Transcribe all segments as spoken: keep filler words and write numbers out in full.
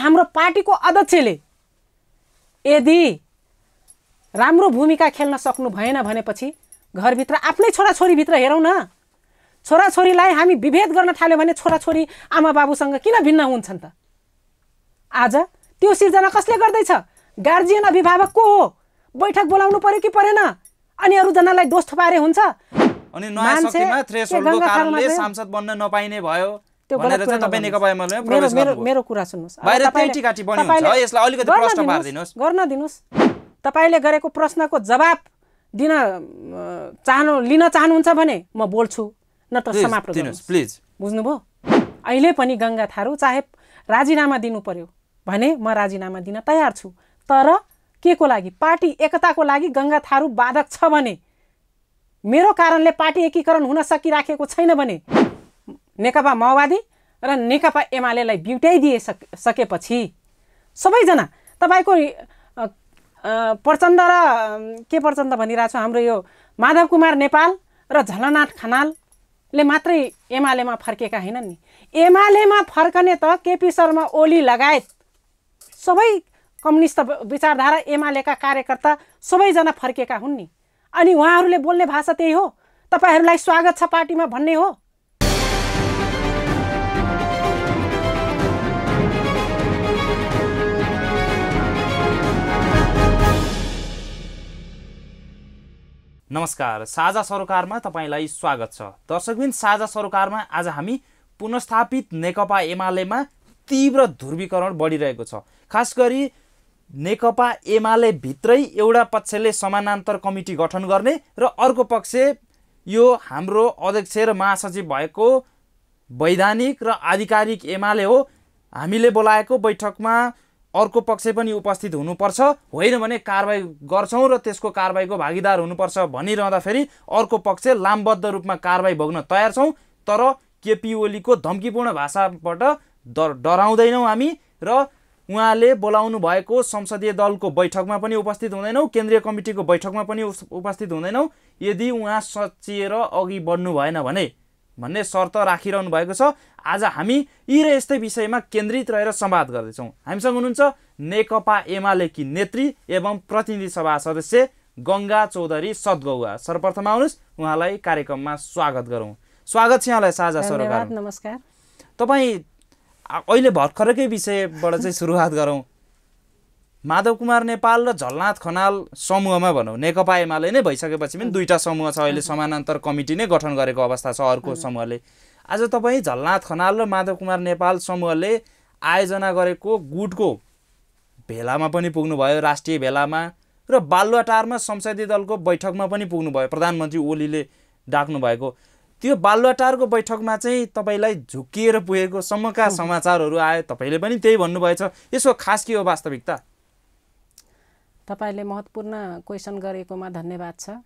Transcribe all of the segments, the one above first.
हाम्रो पार्टीको अध्यक्षले यदि राम्रो भूमिका खेल्न सक्नु भएन भनेपछि घरभित्र आफ्नै छोराछोरीभित्र हेरौँ न। छोराछोरीलाई हामी विभेद गर्न थाल्यो भने छोराछोरी आमा बाबुसँग किन भिन्न हुन्छन् त? आज त्यो सिर्जना कसले गर्दैछ? गार्जियन अभिभावक को हो? बैठक बोलाउनु पर्यो कि परेन? अनि अरूजनालाई दोष थुपारे हुन्छ? अनि नयाँ शक्तिमा थ्रेसहोल्डको कारणले सांसद बन्न नपाइने भयो भनेर चाहिँ तपाईं नेकपा एमालेमा प्रवेश गर्नुभयो। मेरो कुरा सुन्नुस्, बाहिर त्यही टिकाटी बन्यो हुन्छ, यसलाई अलिकति प्रश्न पार्दिनुस्। गर्न दिनुस्। तपाईले गरेको प्रश्नको जवाब दिन चाहनु लिन चाहनुहुन्छ भने म बोल्छु, नत्र समाप्त गर्नुस् प्लिज। बुझ्नुभयो? अहिले पनि गंगा थारू चाहे राजीनामा दिनु पर्यो भने म राजीनामा दिन तयार छु, तर के को लागि? पार्टी एकताको लागि गंगा थारू बाधक छ भने, मेरो कारणले पार्टी एकीकरण हुन सकिराखेको छैन भने नेकपा माओवादी र नेकपा एमालेलाई बिउट्याइदिए सकेपछि सबैजना तपाईको प्रचण्ड र के प्रचण्ड भनिरहेको छ हाम्रो यो माधव कुमार नेपाल र झलनाथ खनालले मात्रै एमालेमा फर्केका हैनन् नि। एमालेमा फर्कने त केपी शर्मा ओली लगायत सबै कम्युनिस्ट विचारधारा एमालेका कार्यकर्ता सबैजना फर्केका हुन् नि। अनि उहाँहरूले बोल्ने भाषा त्यही हो, तपाईहरूलाई स्वागत छ पार्टीमा भन्ने हो। नमस्कार, साझा सरोकारमा तपाईलाई स्वागत छ। दर्शकबिन, साझा सरोकारमा आज हामी पुनर्स्थापित नेकपा एमालेमा तीव्र ध्रुवीकरण बढिरहेको छ। खास गरी नेकपा एमाले भित्रै एउटा पक्षले समानान्तर कमिटी गठन गर्ने र अर्को पक्ष यो हाम्रो अध्यक्ष र महासचिव भएको वैधानिक र आधिकारिक एमाले हो, हामीले बोलाएको बैठकमा अर्को पक्ष पनि उपस्थित हुनुपर्छ, होइन भने कारबाही गर्छौं र त्यसको कारबाहीको भागीदार हुनुपर्छ भनिरहँदाखेरि अर्को पक्ष लामबद्ध रूपमा कारबाही भोग्न तयार छौं। तर केपी ओलीको धम्कीपूर्ण भाषाबाट डराउँदैनौँ हामी र उहाँले बोलाउनु भएको संसदीय दलको बैठकमा पनि उपस्थित हुँदैनौँ, केन्द्रीय कमिटीको बैठकमा पनि उपस्थित हुँदैनौँ यदि उहाँ सचिएर अघि बढ्नु भएन भने भन्ने शर्त राखिरहनु भएको छ। आज हामी यी र यस्तै विषयमा केन्द्रित रहेर संवाद गर्दैछौँ। हामीसँग हुनुहुन्छ नेकपा एमालेकी नेत्री एवं प्रतिनिधि सभा सदस्य गंगा चौधरी सदगौवा। सर्वप्रथम आउनुहोस्, उहाँलाई कार्यक्रममा स्वागत गरौँ। स्वागत छ यहाँलाई साझा सरोकार। नमस्कार। तपाईँ अहिले भर्खरकै विषयबाट चाहिँ सुरुवात गरौँ। माधव कुमार नेपाल र झलनाथ खनाल समूहमा भनौँ, नेकपा एमाले नै भइसकेपछि पनि दुईटा समूह छ, अहिले समानान्तर कमिटी नै गठन गरेको अवस्था छ अर्को समूहले। आज तपाईँ झलनाथ खनाल र माधव कुमार नेपाल समूहले आयोजना गरेको गुटको भेलामा पनि पुग्नुभयो, राष्ट्रिय भेलामा, र बालुवाटारमा संसदीय दलको बैठकमा पनि पुग्नुभयो, प्रधानमन्त्री ओलीले डाक्नु भएको। त्यो बालुवाटारको बैठकमा चाहिँ तपाईँलाई झुकिएर पुगेको सम्मका समाचारहरू आए, तपाईँले पनि त्यही भन्नुभएछ। यसको खास के हो वास्तविकता? तपाईले महत्त्वपूर्ण क्वेसन गरेकोमा धन्यवाद छ।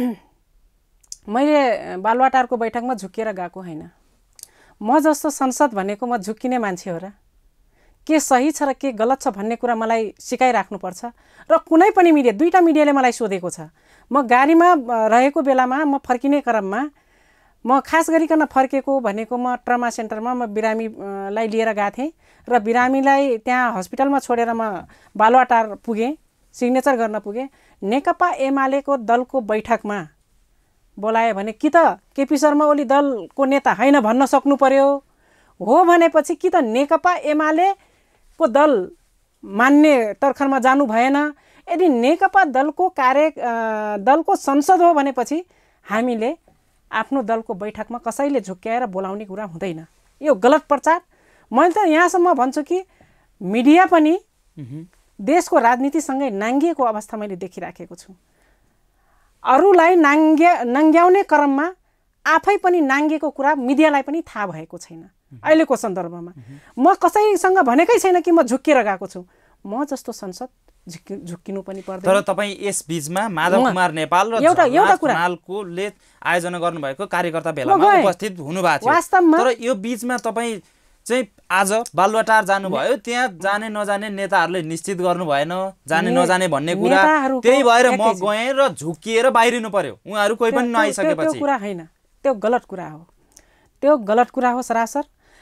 मैले बालुवाटारको बैठकमा झुकिएर गएको हैन। म जस्तो संसद भनेको म झुकिने मान्छे हो र? के सही छ र के गलत छ भन्ने कुरा मलाई सिकाइराख्नुपर्छ। र कुनै पनि मिडिया, दुईटा मिडियाले मलाई सोधेको छ। म गाडीमा रहेको बेलामा म फर्किने क्रममा म खास गरिकन फर्केको भनेको म ट्रमा सेन्टरमा म बिरामीलाई लिएर गएको थिएँ र बिरामीलाई त्यहाँ हस्पिटलमा छोडेर म बालुवाटार पुगेँ, सिग्नेचर गर्न पुगेँ। नेकपा एमालेको दलको बैठकमा बोलायो भने कि त केपी शर्मा ओली दलको नेता हैन भन्न सक्नु पर्यो, हो भनेपछि कि त नेकपा एमालेको दल मान्ने तर्खरमा जानु भएन। यदि नेकपा दलको कार्य दलको संसद हो भनेपछि हामीले आफ्नो दलको बैठकमा कसैले झुक्क्याएर बोलाउने कुरा हुँदैन। यो गलत प्रचार। मैले त यहाँसम्म भन्छु कि मिडिया पनि देशको राजनीतिसँगै नाङ्गिएको अवस्था मैले देखिराखेको छु। अरूलाई नाङ्ग्या नङ्ग्याउने क्रममा आफै पनि नाङ्गेको कुरा मिडियालाई पनि थाहा भएको छैन। अहिलेको सन्दर्भमा म कसैसँग भनेकै छैन कि म झुक्किएर गएको छु। म जस्तो संसद झुक्किनु पनि पर्दैन। तर तपाईँ यस बीचमा माधव कुमार नेपाल र एउटा एउटा कुरा खनालकोले आयोजना गर्नुभएको कार्यकर्ता भेलामा उपस्थित हुनुभएको थियो। वास्तवमा तर यो बीचमा तपाईँ चाहिँ आज बालुवाटार जानुभयो, त्यहाँ जाने नजाने नेताहरूले निश्चित गर्नु भएन, जाने नजाने भन्ने कुरा, त्यही भएर म गएँ र झुकिएर बाहिरिनु पर्यो, उहाँहरू कोही पनि नआइसकेपछि। त्यो कुरा हैन, त्यो गलत कुरा हो, त्यो गलत कुरा हो सरासर।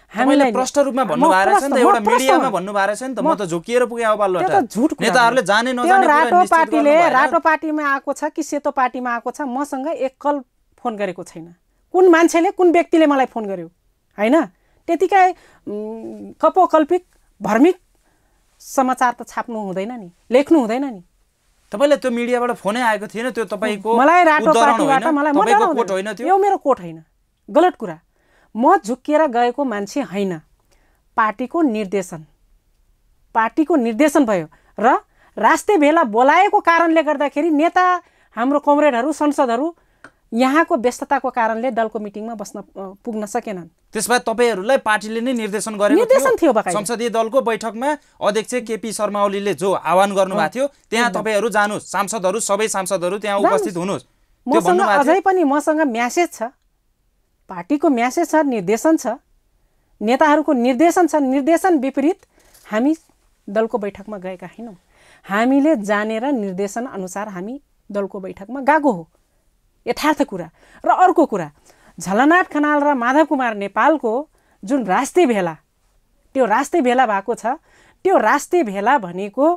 हामीले प्रष्ट रूपमा भन्नु भएको रहेछ नि त, एउटा मिडियामा भन्नु भएको रहेछ नि त, म त झुकिएर पुगे अब लटा नेताहरूले जाने नजाने रातो पार्टीले रातो पार्टीमा आएको छ कि सेतो पार्टीमा आएको छ मसँग एकल फोन गरेको छैन। कुन मान्छेले कुन व्यक्तिले मलाई फोन गर्यो हैन, त्यतिकै कपोकल्पिक भर्मिक समाचार त छाप्नु हुँदैन नि, लेख्नु हुँदैन नि। तपाईले त्यो मिडियाबाट फोनै आएको थिएन, त्यो तपाईको मलाई रातो पार्टीबाट मलाई तपाईको कोट होइन त्यो, यो मेरो कोट होइन, गलत कुरा। म झुकिएर गएको मान्छे होइन, पार्टीको निर्देशन पार्टीको निर्देशन भयो र राष्ट्रिय भेला बोलाएको कारणले गर्दाखेरि नेता हाम्रो कमरेडहरू संसदहरू यहाँको व्यस्तताको कारणले दलको मिटिङमा बस्न पुग्न सकेनन्। त्यसबाद तपाईहरुलाई पार्टीले नै निर्देशन गरेको निर्देशन थियो बकाइदा। संसदीय दलको बैठकमा अध्यक्ष केपी शर्मा ओलीले जो आह्वान गर्नुभएको थियो त्यहाँ तपाईहरु जानुस्, सांसदहरू सबै सांसदहरू त्यहाँ उपस्थित हुनुस्, त्यो भन्नु भएको थियो। अझै पनि मसँग म्यासेज छ, पार्टीको म्यासेज छ, निर्देशन छ, नेताहरूको निर्देशन छ। निर्देशन विपरीत हामी दलको बैठकमा गएका हैनौं, हामीले जानेर निर्देशन अनुसार हामी दलको बैठकमा गएको हो, यथार्थ कुरा। र अर्को कुरा, झलनाथ खनाल र माधव कुमार नेपालको जुन राष्ट्रिय भेला, त्यो राष्ट्रिय भेला भएको छ, त्यो राष्ट्रिय भेला भनेको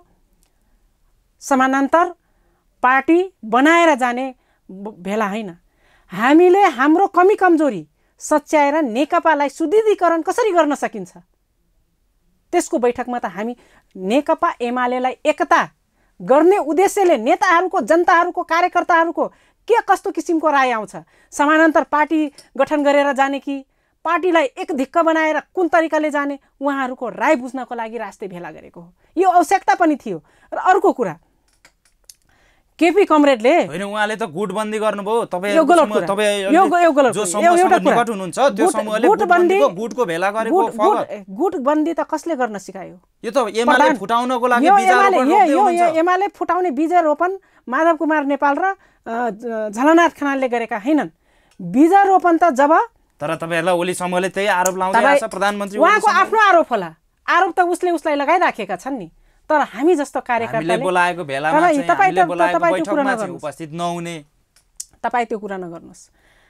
समानान्तर पार्टी बनाएर जाने भेला होइन। हामीले हाम्रो कमी कमजोरी सच्याएर नेकपालाई सुदृढीकरण कसरी गर्न सकिन्छ त्यसको बैठकमा त हामी नेकपा एमालेलाई एकता गर्ने उद्देश्यले नेताहरूको, जनताहरूको, कार्यकर्ताहरूको के कस्तो किसिमको राय आउँछ, समानान्तर पार्टी गठन गरेर जाने कि पार्टीलाई एक धिक्क बनाएर कुन तरिकाले जाने, उहाँहरूको राय बुझ्नको लागि राष्ट्रिय भेला गरेको हो। यो आवश्यकता पनि थियो। र अर्को कुरा, केपी कमरेडले हैन, उहाँले त गुटबन्दी गर्नुभयो। तपाई यो गलत कुरा, यो यो गलत जो समूहसँग निकट हुनुहुन्छ त्यो समूहले गुटबन्दीको गुटको भेला गरेको फगत। गुटबन्दी त कसले गर्न सिकायो? यो त एमाले फुटाउनको लागि बीजारोपण गर्दै हुनुहुन्छ। यो एमाले फुटाउने बीजारोपण माधव कुमार नेपाल र झलनाथ खनालले गरेका हैनन्। बीजारोपण त जब तर तपाईहरुलाई ओली समूहले त्यही आरोप लाउँदै आछ, प्रधानमन्त्री उहाँको आफ्नो आरोप होला, आरोप त उसले उसलाई लगाइराखेका छन् नि। तर हामी जस्तो कार्यकर्ताले हामीले बोलाएको भेलामा चाहिँ हामीले बोलाएको बैठकमा चाहिँ उपस्थित नहुने, तपाई त्यो कुरा नगर्नुस्।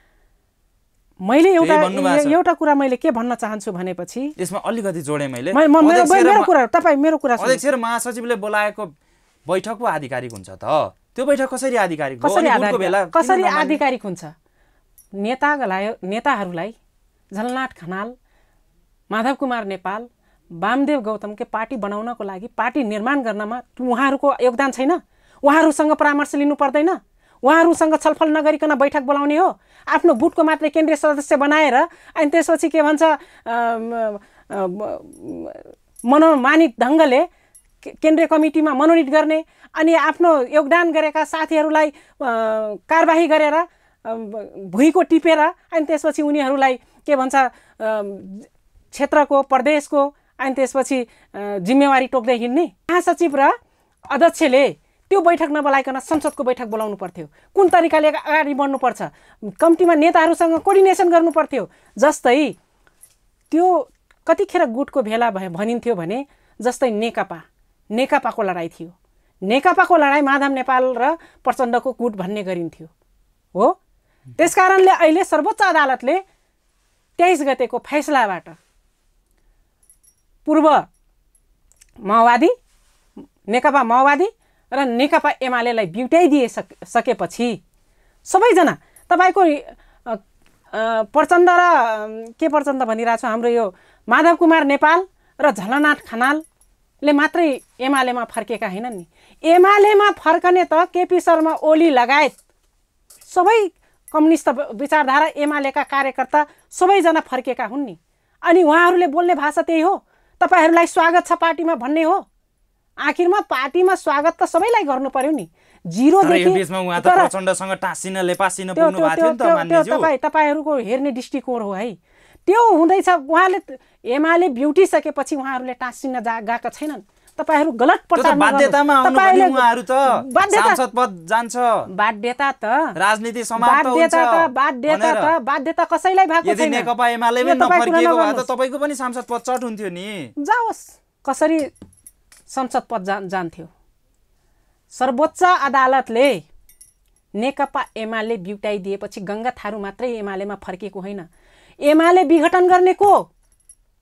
मैले एउटा एउटा कुरा मैले के भन्न चाहन्छु भनेपछि यसमा अलिकति जोडे मैले मेरो कुरा तपाई मेरो कुरा अध्यक्ष र महासचिवले बोलाएको बैठकको आधिकारिक हुन्छ त, त्यो बैठक कसरी आधिकारिक हो? कसरी आधिकारिक हुन्छ? नेतालाई नेताहरूलाई झलनाथ खनाल, माधव कुमार नेपाल, वामदेव गौतमके पार्टी बनाउनको लागि, पार्टी निर्माण गर्नमा उहाँहरूको योगदान छैन? उहाँहरूसँग परामर्श लिनु पर्दैन? उहाँहरूसँग छलफल नगरिकन बैठक बोलाउने हो? आफ्नो गुटको मात्रै केन्द्रीय सदस्य बनाएर अनि त्यसपछि के भन्छ मनोमानित ढङ्गले केन्द्रीय कमिटीमा मनोनित गर्ने अनि आफ्नो योगदान गरेका साथीहरूलाई कारबाही गरेर भुइँको टिपेर अनि त्यसपछि उनीहरूलाई के भन्छ क्षेत्रको, प्रदेशको अनि त्यसपछि जिम्मेवारी टोक्दै हिँड्ने? महासचिव र अध्यक्षले त्यो बैठक नबोलाइकन संसदको बैठक बोलाउनु पर्थ्यो। कुन तरिकाले अगाडि बढ्नुपर्छ, कम्तीमा नेताहरूसँग कोर्डिनेसन गर्नु पर्थ्यो। जस्तै त्यो कतिखेर गुटको भेला भनिन्थ्यो भने जस्तै नेकपा नेकपाको लडाइँ थियो, नेकपाको लडाइँ माधव नेपाल र प्रचण्डको गुट भन्ने गरिन्थ्यो हो। त्यसकारणले अहिले सर्वोच्च अदालतले तेइस गतेको फैसलाबाट पूर्व माओवादी, नेकपा माओवादी र नेकपा एमालेलाई बिउटाइदिए सकेपछि सबैजना तपाईको प्रचण्ड र के प्रचण्ड भनिरहेको छ, हाम्रो यो माधव कुमार नेपाल र झलनाथ खनालले मात्रै एमालेमा फर्केका हैनन् नि। एमालेमा फर्कने त केपी शर्मा ओली लगायत सबै कम्युनिस्ट विचारधारा एमालेका कार्यकर्ता सबैजना फर्केका हुन् नि। अनि उहाँहरूले बोल्ने भाषा त्यही हो, तपाईहरूलाई स्वागत छ पार्टीमा भन्ने हो। आखिरमा पार्टीमा स्वागत त सबैलाई गर्नु पर्यो नि। जिरो देखि बीचमा उहाँ त प्रचण्डसँग टाँसिन लेपासिन पुग्नु भएको थियो नि त मान्यज्यू। तपाई तपाईहरुको हेर्ने दृष्टिकोण हो है, त्यो हुँदैछ। उहाँले एमाले ब्युटी सकेपछि उहाँहरूले टाँसिन गएका छैनन्। तपाईहरु गलत प्रचार बाध्यतामा आउनु पनि उहाँहरु त सांसद पद जान्छ। बाध्यता त राजनीति समाप्त हुन्छ। बाध्यता त बाध्यता त बाध्यता कसैलाई भएको छैन। यदि नेकपा एमालेमै नफर्किएको भए त तपाईको पनि सांसद पद चट हुन्थ्यो नि। जाओस्, कसरी संसद पद जान्थ्यो। सर्वोच्च अदालतले नेकपा एमाले बिउटाइदिएपछि गंगा थारू मात्रै एमालेमा फर्केको होइन। एमाले विघटन गर्ने को?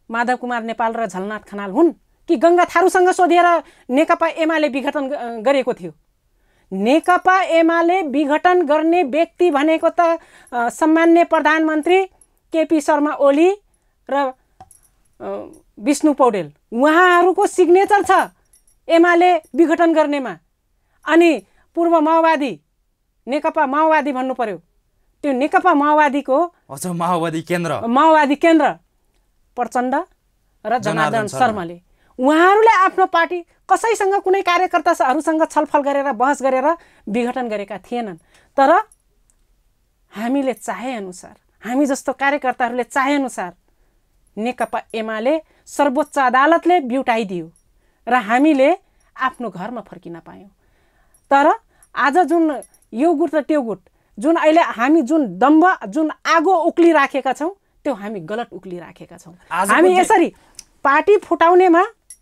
माधव कुमार नेपाल र झलनाथ खनाल हुन् कि गङ्गा थारूसँग सोधेर नेकपा एमाले विघटन गरेको थियो? नेकपा एमाले विघटन गर्ने व्यक्ति भनेको त सम्मान्य प्रधानमन्त्री केपी शर्मा ओली र विष्णु पौडेल, उहाँहरूको सिग्नेचर छ एमाले विघटन गर्नेमा। अनि पूर्व माओवादी नेकपा माओवादी भन्नु पर्यो, त्यो नेकपा माओवादीको अच्छा माओवादी केन्द्र माओवादी केन्द्र प्रचण्ड र जनार्दन शर्माले उहाँहरूले आफ्नो पार्टी कसैसँग कुनै कार्यकर्ताहरूसँग छलफल गरेर बहस गरेर विघटन गरेका थिएनन्। तर हामीले चाहेअनुसार, हामी जस्तो कार्यकर्ताहरूले चाहेअनुसार नेकपा एमाले सर्वोच्च अदालतले ब्युटाइदियो र हामीले आफ्नो घरमा फर्किन पायौँ। तर आज जुन यो गुट र त्यो गुट, जुन अहिले हामी जुन दम्ब जुन आगो उक्लिराखेका छौँ त्यो हामी गलत उक्लिराखेका छौँ। हामी यसरी पार्टी फुटाउनेमा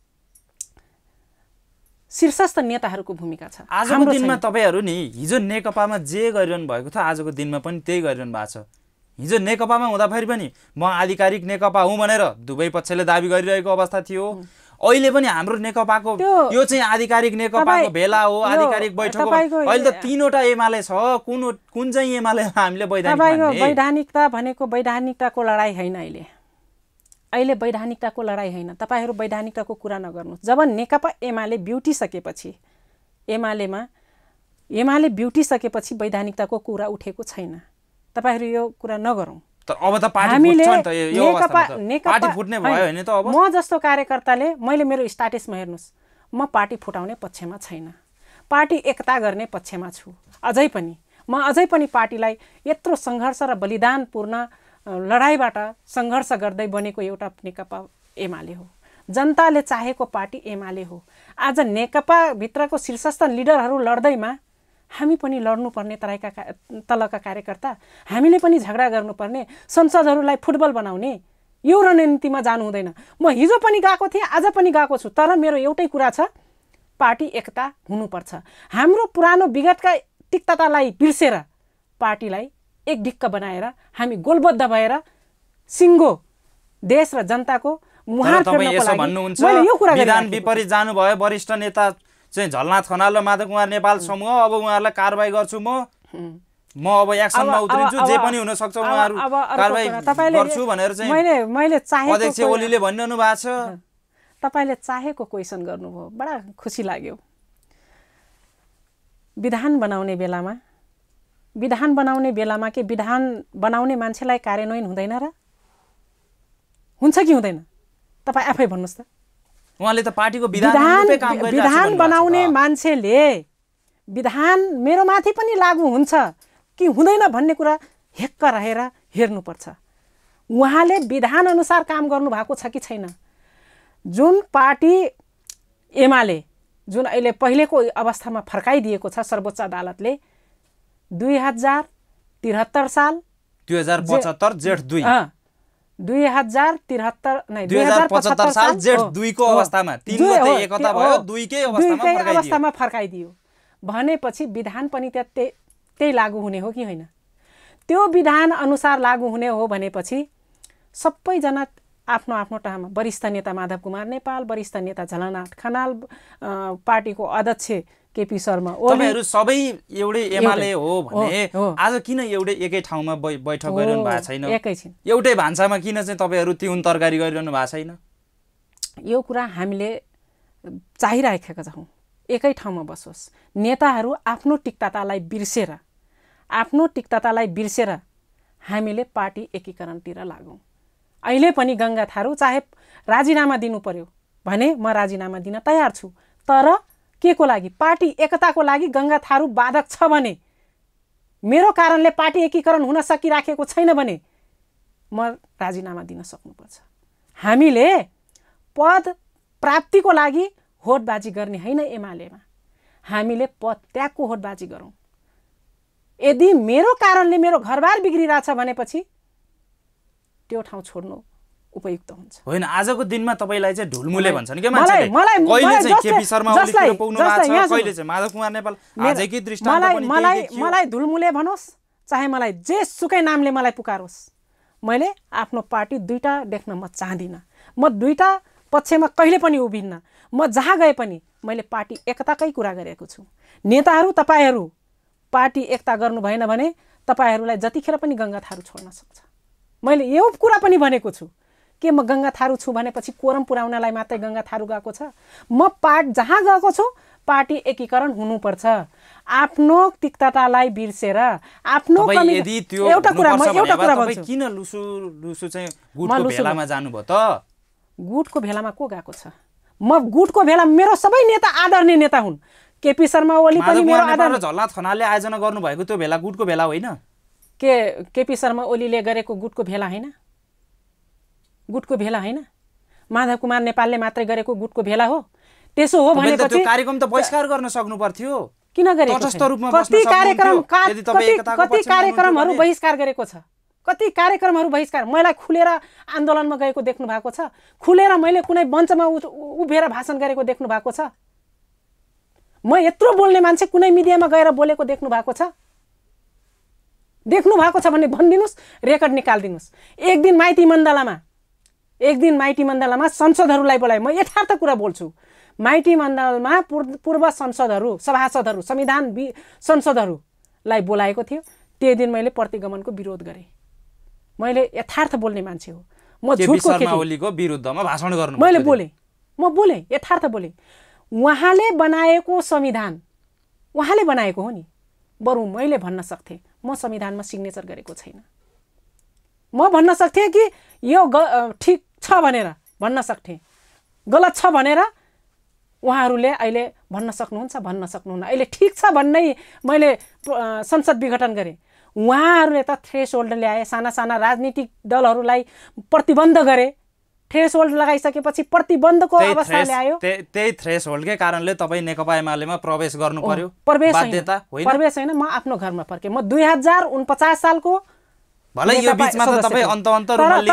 शीर्षस्थ नेताहरूको भूमिका छ। आजको दिनमा तपाईँहरू नि हिजो नेकपामा जे गरिरहनु भएको थियो आजको दिनमा पनि त्यही गरिरहनु भएको छ। हिजो नेकपामा हुँदाखेरि पनि म आधिकारिक नेकपा हुँ भनेर दुवै पक्षले दाबी गरिरहेको अवस्था थियो। अहिले पनि हाम्रो नेकपाको यो चाहिँ आधिकारिक नेकपाको भेला हो, आधिकारिक बैठक हो। अहिले त तीनवटा एमाले छ, कुन कुन चाहिँ एमाले हामीले वैधानिक वैधानिकता भनेको वैधानिकताको लडाई होइन। अहिले अहिले वैधानिकताको लडाई होइन। तपाईँहरू वैधानिकताको कुरा नगर्नुहोस्। जब नेकपा एमाले ब्युटिसकेपछि एमालेमा एमाले ब्युटिसकेपछि वैधानिकताको कुरा उठेको छैन। तपाईँहरू यो कुरा नगरौँ। अब त पार्टी फुट्छ नि त, यो अवस्थामा त पार्टी फुट्ने भयो हैन त। अब म जस्तो कार्यकर्ताले मैले मेरो स्ट्याटसमा हेर्नुस्, म पार्टी फुटाउने पक्षमा छैन, पार्टी एकता गर्ने पक्षमा छु। अझै पनि म अझै पनि पार्टीलाई यत्रो सङ्घर्ष र बलिदानपूर्ण लडाइँबाट सङ्घर्ष गर्दै बनेको एउटा नेकपा एमाले हो। जनताले चाहेको पार्टी एमाले हो। आज नेकपा भित्रको शीर्षस्थ लिडरहरू लड्दैमा हामी पनि लड्नुपर्ने तराईका तलका कार्यकर्ता, हामीले पनि झगडा गर्नुपर्ने, संसदहरूलाई फुटबल बनाउने यो रणनीतिमा जानु हुँदैन। म हिजो पनि गएको थिएँ, आज पनि गएको छु। तर मेरो एउटै कुरा छ, पार्टी एकता हुनुपर्छ। हाम्रो पुरानो विगतका तिक्ततालाई बिर्सेर पार्टीलाई एक ढिक्क बनाएर हामी गोलबद्ध भएर सिङ्गो देश र जनताको मुहार फेर्नको लागि मैले यो कुरा विधान विपरीत जानुभयो वरिष्ठ नेता चाहिँ झलनाथ खनाल र माधव कुमार नेपाल समूह, अब उहाँहरूलाई कारबाही गर्छु म म अब एक्सनमा उत्रिन्छु, जे पनि हुन सक्छ उहाँहरू कारबाही गर्छु भनेर चाहिँ मैले मैले चाहेको अध्यक्ष ओलीले भनिरहनु भएको छ। तपाईले चाहेको क्वेसन गर्नुभयो, बडा खुसी लाग्यो। विधान बनाउने बेलामा विधान बनाउने बेलामा के विधान बनाउने मान्छेलाई कार्यान्वयन हुँदैन र? हुन्छ कि हुँदैन? तपाईँ आफै भन्नुहोस् त। उहाँले त पार्टीको विधान रूपै काम गरिरहेको छ। विधान बनाउने मान्छेले विधान मेरो माथि पनि लागू हुन्छ कि हुँदैन भन्ने कुरा हेक्क रहेर हेर्नुपर्छ। उहाँले विधान अनुसार काम गर्नु भएको छ कि छैन? जुन पार्टी एमाले जुन अहिले पहिलेको अवस्थामा फर्काइदिएको छ सर्वोच्च अदालतले दुई हजार त्रिहत्तर साल दुई हजार पचहत्तर जेठ दुई दुई हजार त्रिहत्तर नै दुई हजार पचहत्तर साल जेठ दुईको अवस्थामा तीन मध्ये एकता भयो, दुईकै अवस्थामा फर्काइदियो भनेपछि विधान पनि त्यही त्यही लागू हुने हो कि होइन? त्यो विधान अनुसार लागू हुने हो भनेपछि सबैजना आफ्नो आफ्नो ठाउँमा, वरिष्ठ नेता माधव कुमार नेपाल, वरिष्ठ नेता झलनाथ खनाल, पार्टीको अध्यक्ष केपी शर्मा ओली, तपाईहरु सबै एउटै एमाले हो भने आज किन एउटै एकै ठाउँमा बैठक गरिरहनु भएको छैन? एकैछिन एउटै भान्सामा किन चाहिँ तपाईहरु तिउन तरकारी गरिरहनु भएको छैन? यो कुरा हामीले चाहिरहेका छौं, एकै ठाउँमा बसोस्। नेताहरू आफ्नो तिक्ततालाई बिर्सेर आफ्नो तिक्ततालाई बिर्सेर हामीले पार्टी एकीकरणतिर लागौं। अहिले पनि गंगा थारू चाहे राजीनामा दिनु पर्यो भने म राजीनामा दिन तयार छु, तर के को लागि? पार्टी एकताको लागि गंगा थारू बाधक छ भने, मेरो कारणले पार्टी एकीकरण हुन सकिराखेको छैन भने म राजीनामा दिन सक्नुपर्छ। हामीले पद प्राप्तिको लागि होडबाजी गर्ने हैन एमालेमा, हामीले पद त्यागको होडबाजी गरौं। यदि मेरो कारणले मेरो घरबार बिग्रिरहेछ भनेपछि त्यो ठाउँ छोड्नु उपयुक्त हुन्छ। होइन, आजको दिनमा तपाईलाई चाहिँ ढुलमुले भन्छन् के मान्छेले? कहिले चाहिँ केपी शर्मा ओलीले पाउनु भएको छ, कहिले चाहिँ माधव कुमार नेपाल, आजकै दृष्टान्त पनि मलाई मलाई ढुलमुले भनोस् चाहे मलाई जे सुकै नामले मलाई पुकारोस्, मैले आफ्नो पार्टी दुईटा देख्न म चाहदिन। म दुईटा पक्षमा कहिले पनि उभिन्न। म जहाँ गए पनि मैले पार्टी एकताकै कुरा गरेको छु। नेताहरू तपाईहरू पार्टी एकता गर्नु भएन भने तपाईहरूलाई जतिखेर पनि गङ्गा थारू छोड्न सक्छ। मैले यो कुरा पनि भनेको छु के म गङ्गा थारू छु भनेपछि कोरम पुर्याउनलाई मात्रै गङ्गा थारू गएको छ। म पार्ट जहाँ गएको छु पार्टी एकीकरण हुनुपर्छ। आफ्नो तिक्ततालाई बिर्सेर आफ्नो एउटा कुरा म एउटा कुरा भन्छु, किन लुसु लुसु चाहिँ गुटको भेलामा जानुभयो त? गुटको भेलामा को गएको छ? म गुटको भेला मेरो सबै नेता आदरणीय नेता हुन्। केपी शर्मा ओली पनि मेरो आदरणीय झल्ला थनाले आयोजना गर्नुभएको त्यो भेला गुटको भेला होइन के? केपी शर्मा ओलीले गरेको गुटको भेला होइन? गुटको भेला होइन, माधव कुमार नेपालले मात्रै गरेको गुटको भेला हो। त्यसो हो भनेपछि कार्यक्रम त बहिष्कार गर्न सक्नु पर्थ्यो। किन गरेको? कति कार्यक्रम कति कार्यक्रमहरू बहिष्कार गरेको छ? कति कार्यक्रमहरू बहिष्कार? मलाई खुलेर आन्दोलनमा गएको देख्नु भएको छ? खुलेर मैले कुनै मञ्चमा उभिएर भाषण गरेको देख्नु भएको छ? म यत्रो बोल्ने मान्छे कुनै मिडियामा गएर बोलेको देख्नु भएको छ? देख्नु भएको छ भने भनिदिनुहोस्, रेकर्ड निकालिदिनुहोस्। एक दिन माइती मण्डलामा एक दिन माइती मण्डलमा संसदहरूलाई बोलाए। म यथार्थ कुरा बोल्छु। माइती मण्डलमा पूर्व संसदहरू सभासदहरू संविधान संसदहरूलाई बोलाएको थियो। त्यो दिन मैले प्रतिगमनको विरोध गरेँ। मैले यथार्थ बोल्ने मान्छे हो। म झुटको ओलीको विरुद्धमा भाषण गर्नु मैले बोलेँ। म बोलेँ, यथार्थ बोलेँ। उहाँले बनाएको संविधान उहाँले बनाएको हो नि। बरु मैले भन्न सक्थेँ म संविधानमा सिग्नेचर गरेको छैन। म भन्न सक्थेँ कि यो ठिक छ भनेर भन्न सक्थेँ, गलत छ भनेर उहाँहरूले अहिले भन्न सक्नुहुन्छ भन्न सक्नुहुन्न। अहिले ठिक छ भन्नै मैले संसद विघटन गरेँ। उहाँहरूले त थ्रेसहोल्ड ल्याए, साना साना राजनीतिक दलहरूलाई प्रतिबन्ध गरे। थ्रेसहोल्ड लगाइसकेपछि प्रतिबन्धको अवस्था ल्यायो। त्यही थ्रेसहोल्डकै कारणले तपाईँ नेकपा एमालेमा प्रवेश गर्नु पर्यो। प्रवेश होइन, प्रवेश होइन, म आफ्नो घरमा फर्केँ। म दुई हजार उनपचास सालको भलै यो बीचमा त तपाईँ अन्त अन्त रुमाल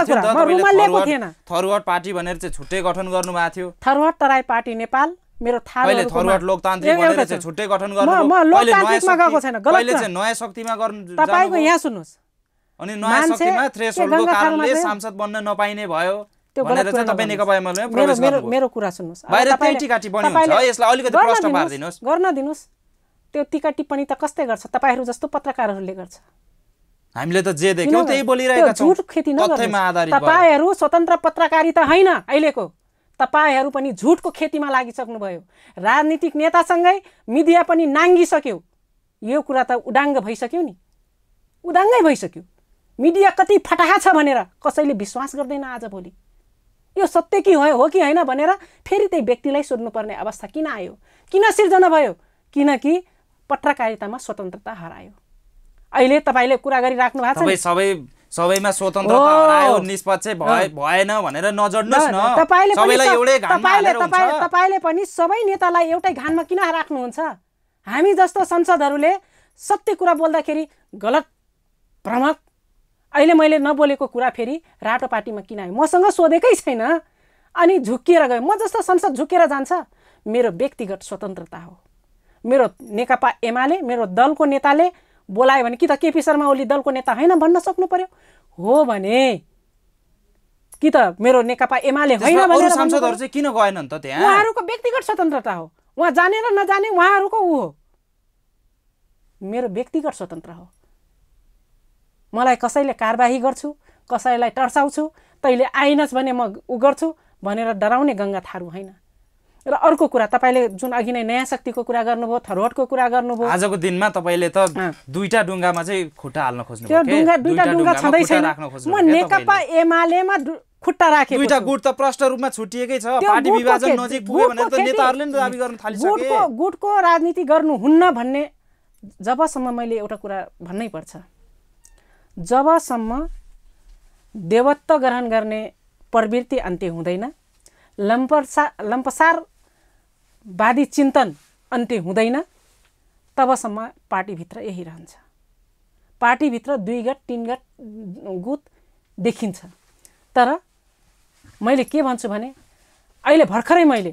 लिएको थिएन। थरुवाट पार्टी भनेर चाहिँ छुट्टै गठन गर्नु भएको थियो। थरुवाट तराई पार्टी नेपाल मेरो थाहा अहिले थरुवाट लोकतान्त्रिक भनेर चाहिँ छुट्टै गठन गर्नु। म लोकतान्त्रिकमा गएको छैन, गलत। अहिले चाहिँ नयाँ शक्तिमा गर्नु तपाईको यहाँ सुन्नुस्। अनि नयाँ शक्तिमा थ्रेसहोल्डको कारणले सांसद बन्न नपाइने भयो भनेर चाहिँ तपाईँ नेकपा एमालेमा प्रवेश गर्नुभयो। मेरो कुरा सुन्नुस्। बाहिर त्यही टिका टिप्पणी हुन्छ, यसलाई अलिकति प्रश्न पार्दिनुस्। गर्न दिनुस्। त्यो टिका टिप्पणी त कस्तै गर्छ? तपाईहरू जस्तो पत्रकारहरूले गर्छ। हामीले त जे देख्यौं त्यही बोलिरहेका छौं। झुट खेती नगर्नुस्। तपाईहरू स्वतन्त्र पत्रकारिता हैन अहिलेको। तपाईहरू पनि झुटको खेतीमा लागिसक्नु भयो। राजनीतिक नेतासँगै मिडिया पनि नाङ्गिसक्यो। यो कुरा त उदाङ्ग भइसक्यो नि, उदाङ्गै भइसक्यो। मिडिया कति फटाहा छ भनेर कसैले विश्वास गर्दैन आज भोलि। यो सत्य कि हो कि होइन भनेर फेरि त्यही व्यक्तिलाई सोध्नुपर्ने अवस्था किन आयो? किन सिर्जना भयो? किनकि पत्रकारितामा स्वतन्त्रता हरायो। अहिले तपाईले कुरा गरिराख्नु भएको छ। तपाई सबै सबैमा स्वतन्त्रता हरायो, निष्पक्ष भए भएन भनेर नजड्नुस् न। सबैलाई एउटै घाममा हालेर हुन्छ। तपाईले पनि सबै नेतालाई एउटै घाममा किन राख्नुहुन्छ? हामी जस्तो संसदहरूले सत्य कुरा बोल्दाखेरि गलत भ्रमक। अहिले मैले नबोलेको कुरा फेरि रातो पार्टीमा किन आयो? मसँग सोधेकै छैन अनि झुकिएर गयो। म जस्तो संसद झुकेर जान्छ? मेरो व्यक्तिगत स्वतन्त्रता हो। मेरो नेकपा एमाले मेरो दलको नेताले बोलायो भने कि त केपी शर्मा ओली दलको नेता हैन भन्न सक्नु पर्यो। हो भने कि त मेरो नेकपा एमाले हैन भनेर सांसदहरु चाहिँ किन गएनन् त त्यहाँ? उहाँहरुको व्यक्तिगत स्वतन्त्रता हो। उहाँ जाने र नजाने उहाँहरुको उ हो। मेरो व्यक्तिगत स्वतन्त्र हो। मलाई कसैले कारबाही गर्छु, कसैलाई टर्साउँछु, तैले आइनस् भने म उ गर्छु भनेर डराउने गंगा थारू हैन। र अर्को कुरा तपाईले जुन अघि नै नयाँ शक्तिको कुरा गर्नुभयो, थरोटको कुरा गर्नुभयो। आजको दिनमा तपाईले त दुईटा डुङ्गामा चाहिँ खुट्टा हाल्न खोज्नु भयो के? त्यो डुङ्गा दुईटा डुङ्गा छँदै छैन। म नेकपा एमालेमा खुट्टा राखेको छु। दुईटा गुट त प्रष्ट रूपमा छुटिएकै छ। पार्टी विभाजन नजिक पुग्यो भनेर त नेताहरूले नि दाबी गर्न थालिसके। गुटको गुटको राजनीति गर्नु हुन्न भन्ने जबसम्म मैले एउटा कुरा भन्नै पर्छ। जबसम्म देवत्व ग्रहण गर्ने प्रवृत्ति अन्त्य हुँदैन, लम्पसा लम्पसारवादी चिन्तन अन्त्य हुँदैन, तबसम्म पार्टीभित्र यही रहन्छ। पार्टीभित्र दुई गट तीन गट गुट देखिन्छ। तर मैले के भन्छु भने अहिले भर्खरै मैले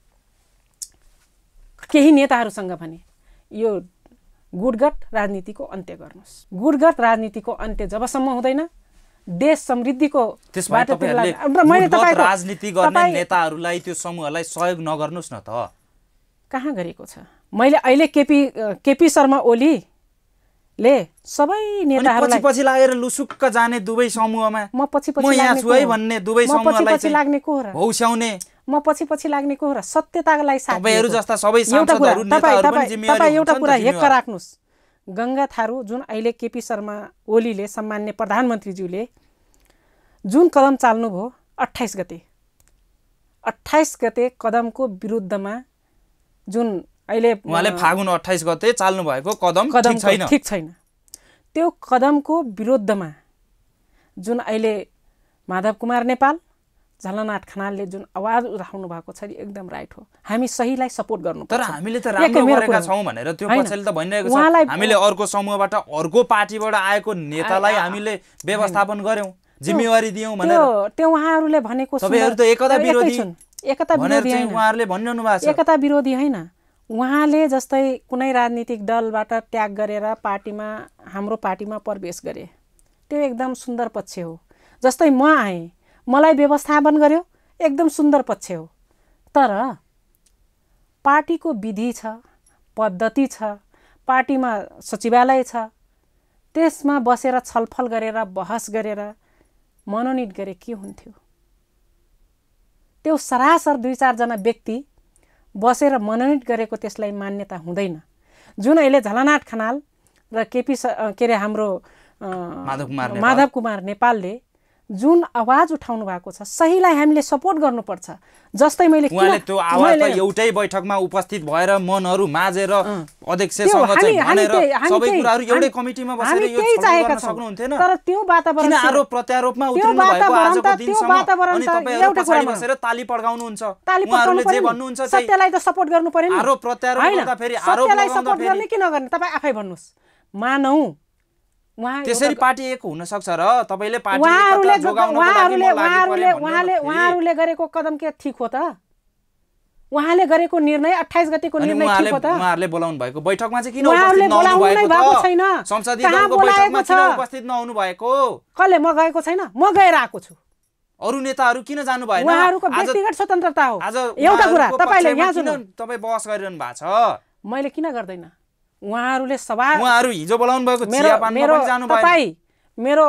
केही नेताहरूसँग भने यो गुटगट राजनीतिको अन्त्य गर्नुस्। गुटगट राजनीतिको अन्त्य जबसम्म हुँदैन, देश समृद्धिको त्यसमा तपाईहरुले मैले तपाईको राजनीति गर्ने नेताहरूलाई त्यो समूहलाई सहयोग नगर्नुस् न त। कहाँ गरेको छ? मैले अहिले केपी केपी शर्मा ओलीले सबै नेताहरूलाई पछि पछि लागेर लुसुक्क जाने दुवै समूहमा म पछि पछि म यहाँ छु है भन्ने दुवै समूहलाई पछि लाग्ने को हो र? भौस्याउने म पछि पछि लाग्ने को हो र? सत्यताको लागि साथ तपाईहरु जस्ता सबै सांसदहरु नेताहरु पनि जिम्मेवारी हुन्छ। एउटा कुरा हेक्क राख्नुस्, गंगा थारू जुन अहिले केपी शर्मा ओलीले सम्मान्य प्रधानमन्त्रीज्यूले जुन कदम चाल्नु भयो अट्ठाइस गते अट्ठाइस गते कदमको विरुद्धमा जुन अहिले उहाँले फागुन अट्ठाइस गते चाल्नु भएको कदम ठीक छैन ठीक छैन त्यो कदमको विरुद्धमा जुन अहिले माधव कुमार नेपाल झलनाथ खनालले जुन आवाज उठाउनु भएको छ एकदम राइट हो। हामी सहीलाई सपोर्ट गर्नु पर्छ। तर हामीले त राम्रो गरेका छौं भनेर त्यो पछिले त भनिरहेको छ। हामीले अर्को समूहबाट अर्को पार्टीबाट आएको नेतालाई हामीले व्यवस्थापन गर्यौं, जिम्मेवारी दियौं भनेर त्यो त्यो उहाँहरूले भनेको तपाईहरु त एकता विरोधी एकता विरोधी हैन। उहाँहरूले भनिरहनु भएको छ एकता विरोधी हैन। उहाँले जस्तै कुनै राजनीतिक दलबाट त्याग गरेर पार्टीमा हाम्रो पार्टीमा प्रवेश गरे, त्यो एकदम सुन्दर पक्ष हो। जस्तै म आएँ, मलाई व्यवस्थापन गर्यो, एकदम सुन्दर पक्ष हो। तर पार्टीको विधि छ, पद्धति छ, पार्टीमा सचिवालय छ, त्यसमा बसेर छलफल गरेर बहस गरेर मनोनित गरे के हुन्थ्यो? त्यो सरासर दुई चार जना व्यक्ति बसेर मनोनित गरेको त्यसलाई मान्यता हुँदैन। जुन अहिले झलनाथ खनाल र केपी के अरे हाम्रो माधव कुमार नेपाल माधव कुमार नेपालले जुन आवाज उठाउनु भएको छ सहीलाई हामीले सपोर्ट गर्नुपर्छ। जस्तै मैले उहाँले त्यो आवाज त एउटै बैठकमा उपस्थित भएर मनहरु माझेर अध्यक्षसँग चाहिँ भनेर सबै कुराहरु एउटै कमिटीमा बसेर यो छलफल गर्न सक्नुहुन्थेन। तर त्यो वातावरण किन आरोप प्रत्यारोपमा उत्रिनु भएको आजको दिनसम्म अनि तपाईहरु पछाडी बसेर ताली पड्काउनुहुन्छ? उहाँहरुले जे भन्नुहुन्छ चाहिँ सत्यलाई त सपोर्ट गर्नु पर्यो नि। आरोप प्रत्यारोप गर्दा फेरि आरोप सत्यलाई सपोर्ट गर्ने कि नगर्ने तपाईं आफै भन्नुस्। मानौ उहाँ त्यसरी पार्टी एक हुन सक्छ र तपाईले पार्टी एकता जोगाउनको लागि म लागि परे उहाँले उहाँहरूले गरेको कदम के ठीक हो त? उहाँले गरेको निर्णय अट्ठाइस गतेको निर्णय ठीक हो त? उहाँहरूले बोलाउनु भएको बैठकमा चाहिँ किन उपस्थित नहुनु भएको छैन? संसदीय दलको बैठकमा किन उपस्थित नहुनु भएको? कसले? म गएको छैन, म गएर आएको छु। अरु नेताहरु किन जानु भएन? उहाँहरुको व्यक्तिगत स्वतन्त्रता हो। एउटा कुरा तपाईले यहाँ सुन्नु, तपाई बहस गरिरहनु भएको छ। मैले किन गर्दैन? उहाँहरूले सभा उहाँहरु हिजो बोलाउनु भएको चियापानमा पनि जानु भयो। तपाई मेरो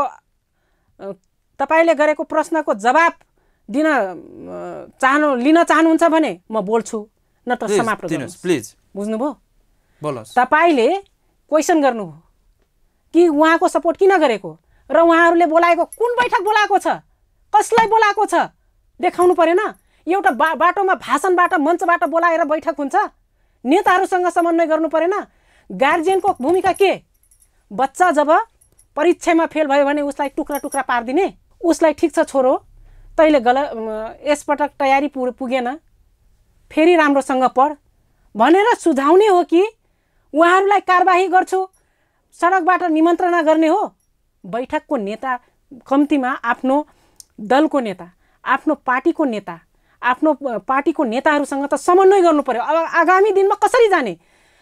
तपाईले गरेको प्रश्नको जवाब दिन चाहनु लिन चाहनुहुन्छ भने म बोल्छु, नत्र समाप्त गर्नुस् प्लिज। बुझ्नुभयो? बोल्नुस्। तपाईले क्वेशन गर्नुभयो कि उहाँको सपोर्ट किन गरेको र उहाँहरूले बोलाएको कुन बैठक बोलाएको छ, कसलाई बोलाएको छ देखाउनु पर्दैन? एउटा बा, बाटोमा भाषणबाट मञ्चबाट बोलाएर बैठक हुन्छ? नेताहरूसँग समन्वय गर्नु पर्दैन? गार्जियनको भूमिका के? बच्चा जब परीक्षामा फेल भयो भने उसलाई टुक्रा टुक्रा पार्दिने, उसलाई ठीक छ छोरो तैले गलत यसपटक तयारी पुगेन फेरि राम्रोसँग पढ भनेर सुझाउने हो कि उहाँहरूलाई कारबाही गर्छु, सडकबाट निमन्त्रणा गर्ने हो? बैठकको नेता कम्तीमा आफ्नो दलको नेता, आफ्नो पार्टीको नेता, आफ्नो पार्टीको नेताहरूसँग त समन्वय गर्नु पर्यो। अब आगामी दिनमा कसरी जाने?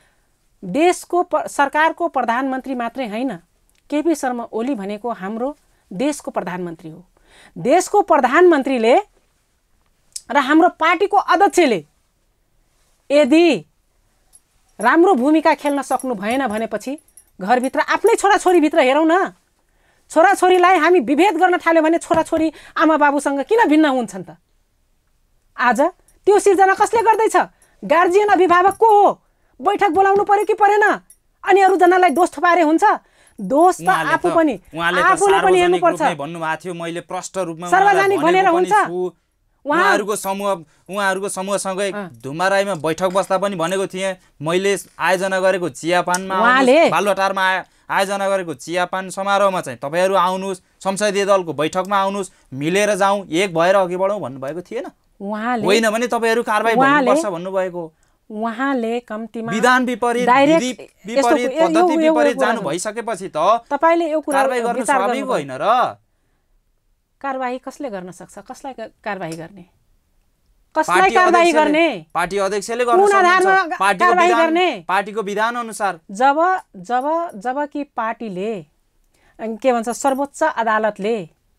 देशको सरकारको प्रधानमन्त्री मात्रै हैन, केपी शर्मा ओली भनेको हाम्रो देशको प्रधानमन्त्री हो। देशको प्रधानमन्त्रीले र हाम्रो पार्टीको अध्यक्षले यदि राम्रो भूमिका खेल्न सक्नु भएन भनेपछि घरभित्र आफ्नै छोराछोरीभित्र हेरौँ न। छोराछोरीलाई हामी विभेद गर्न थाल्यो भने छोराछोरी आमा बाबुसँग किन भिन्न हुन्छन् त? आज त्यो सिर्जना कसले गर्दैछ? गार्जियन अभिभावक को हो? बैठक बोलाउनु पर्यो कि परेन? अनि अरु जनालाई दोष थपारे हुन्छ? दोष त आफू पनि आफूले पनि हेर्नु पर्छ। भन्नु भएको थियो मैले प्रष्ट रूपमा सार्वजनिक भनेर हुन्छ। उहाँहरुको समूह उहाँहरुको समूहसँगै धुमाराईमा बैठक बस्दा पनि भनेको थिए मैले आयोजना गरेको चियापानमा आउनुस्, बालुवाटारमा आयोजना गरेको चियापान समारोहमा चाहिँ तपाईहरु आउनुस्, संसदीय दलको बैठकमा आउनुस्, मिलेर जाउँ, एक भएर अघि बढौँ भन्नु भएको थिएन? उहाँले होइन भने तपाईहरु कारबाही गर्नुपर्छ भन्नु भएको। उहाँले कम्तीमा विधान विपरीत विधि विपरीत पद्धति विपरीत जानु भइसकेपछि त तपाईले यो कुरा कारबाही गर्न स्वाभाविक होइन र? कारबाही कसले गर्न सक्छ? कसलाई कारबाही गर्ने? कसलाई कारबाही गर्ने? पार्टी अध्यक्षले गर्न सक्छ। पार्टीको विधान पार्टीको विधान अनुसार जब जब जब कि पार्टीले के भन्छ सर्वोच्च अदालतले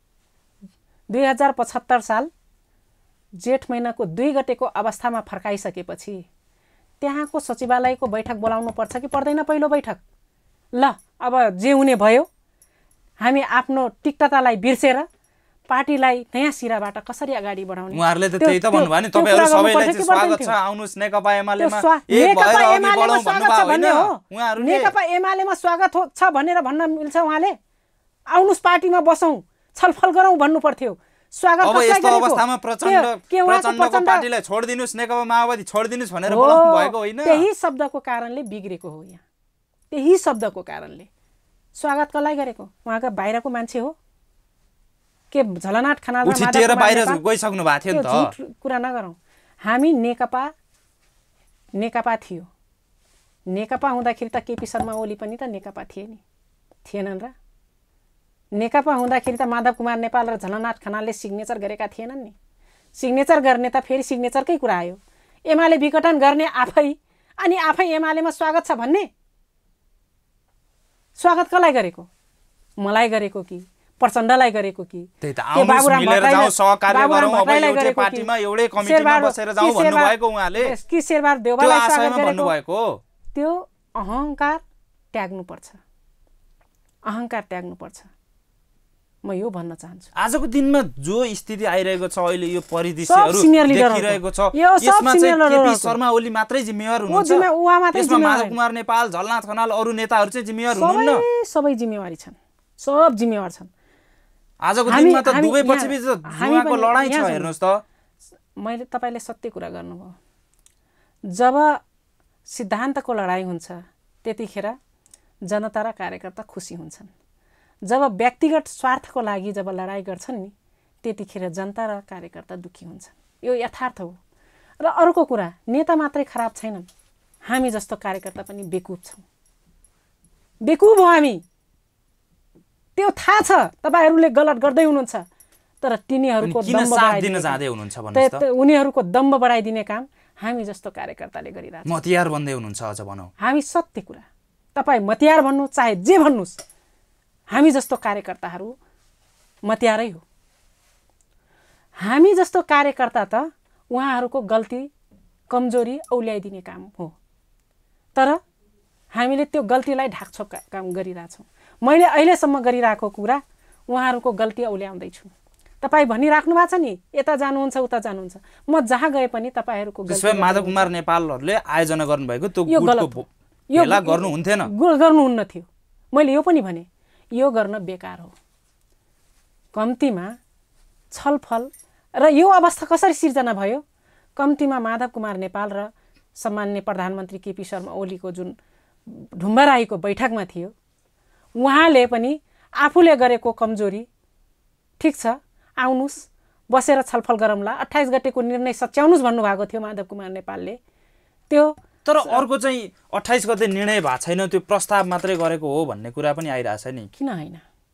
दुई हजार पचहत्तर साल जेठ महिनाको दुई गतेको अवस्थामा फर्काइसकेपछि त्यहाँको सचिवालयको बैठक बोलाउनु पर्छ कि पर्दैन पहिलो बैठक? ल अब जे हुने भयो, हामी आफ्नो तिक्ततालाई बिर्सेर पार्टीलाई नयाँ सिराबाट कसरी अगाडि बढाउने? उहाँहरूले त त्यही त भन्नुभयो नि, तपाईहरु सबैलाई चाहिँ स्वागत छ, आउनुस् नेकपा एमालेमा एक भएर अघि बढौँ भन्नुभयो हैन? उहाँहरूले नेकपा एमालेमा स्वागत छ भनेर भन्न मिल्छ? उहाँले आउनुस् पार्टीमा बसौँ छलफल गरौँ भन्नु पर्थ्यो। स्वागत अब कसलाई यस्तो गरेको? अवस्थामा प्रचण्ड प्रचण्डको पार्टीलाई छोडिदिनुस्, नेकपा माओवादी छोडिदिनुस् भनेर बोलाउनु भएको होइन? त्यही शब्दको कारणले बिग्रेको हो यहाँ, त्यही शब्दको कारणले। स्वागत कसलाई गरेको? उहाँका बाहिरको मान्छे हो के? झलनाट खनालमा उठिएर बाहिर गइसक्नु भएको थियो नि त। झुट कुरा नगरौँ। हामी नेकपा नेकपा थियो, नेकपा हुँदाखेरि त केपी शर्मा ओली पनि त नेकपा थिए नि, थिएनन् र? नेकपा हुँदाखेरि त माधव कुमार नेपाल र झलनाथ खनालले सिग्नेचर गरेका थिएनन् नि। सिग्नेचर गर्ने त फेरि सिग्नेचरकै कुरा आयो। एमाले विघटन गर्ने आफै, अनि आफै एमालेमा स्वागत छ भन्ने? स्वागत कसलाई गरेको? मलाई गरेको कि प्रचण्डलाई गरेको कि? त्यही त आउनुस् मिलेर जाउँ, सहकार्य गरौँ, अब एउटै पार्टीमा एउटै कमिटीमा बसेर जाउँ भन्नुभएको उहाँले। कि शेरबहादुर देउवालाई स्वागत गरेको? भन्नुभएको त्यो अहंकार त्याग्नुपर्छ, अहंकार त्याग्नुपर्छ। म यो भन्न चाहन्छु। आजको दिनमा जो स्थिति आइरहेको छ अहिले, यो परिदृश्यहरू देखिरहेको छ, यसमा चाहिँ केपी शर्मा ओली मात्रै जिम्मेवार हुनुहुन्छ? यसमा माधव कुमार नेपाल, झलनाथ खनाल, अरू नेताहरू चाहिँ जिम्मेवार हुनुहुन्न? सबै जिम्मेवारी छन्, सब जिम्मेवार छन्। आजको दिनमा त दुवै पक्षबीच जुवाको लडाई छ। हेर्नुहोस् त, मैले तपाईले सत्य कुरा गर्नुभयो। जब सिद्धान्तको लडाई हुन्छ त्यतिखेर जनता र कार्यकर्ता खुसी हुन्छन्। जब व्यक्तिगत स्वार्थको लागि जब लडाई गर्छन् नि त्यतिखेर जनता र कार्यकर्ता दुखी हुन्छन्। यो यथार्थ हो। र अर्को कुरा, नेता मात्रै खराब छैनन्, हामी जस्तो कार्यकर्ता पनि बेकुब छौँ। बेकुब हो हामी, त्यो थाहा छ। तपाईहरूले गलत गर्दै हुनुहुन्छ, तर तिनीहरूको दम्ब बढाइदिन जाँदै हुनुहुन्छ भन्नुस् त। उनीहरूको दम्ब बढाइदिने काम हामी जस्तो कार्यकर्ताले गरिरहेको छ। मतियार बन्दै हुनुहुन्छ अझ भनौँ। हामी सत्य कुरा, तपाईँ मतियार भन्नु चाहे जे भन्नुस्, हामी जस्तो कार्यकर्ताहरू मतियारै हो। हामी जस्तो कार्यकर्ता त उहाँहरूको गल्ती कमजोरी औल्याइदिने काम हो, तर हामीले त्यो गल्तीलाई ढाकछोप काम गरिरहेछौँ। मैले अहिलेसम्म गरिरहेको कुरा उहाँहरूको गल्ती औल्याउँदैछु। तपाईँ भनिराख्नु भएको छ नि, यता जानुहुन्छ उता जानुहुन्छ, म जहाँ गए पनि तपाईँहरूको गल्ती। माधव कुमार नेपालहरूले आयोजना गर्नुभएको त्यो गुटको भेला गर्नुहुन्थेन? गर्नुहुन्न थियो। मैले यो पनि भने यो गर्न बेकार हो। कम्तीमा छलफल र यो अवस्था कसरी सिर्जना भयो? कम्तीमा माधव कुमार नेपाल र सम्माननीय प्रधानमन्त्री केपी शर्मा ओलीको जुन ढुम्बाराईको बैठकमा थियो, उहाँले पनि आफूले गरेको कमजोरी ठिक छ, आउनुस् बसेर छलफल गरौँला, अट्ठाइस गतेको निर्णय सच्याउनुस् भन्नुभएको थियो माधव कुमार नेपालले। त्यो तर अर्को चाहिँ अट्ठाइस गते निर्णय भएको छैन, त्यो प्रस्ताव मात्रै गरेको हो भन्ने कुरा पनि आइरहेछ नि। किन होइन?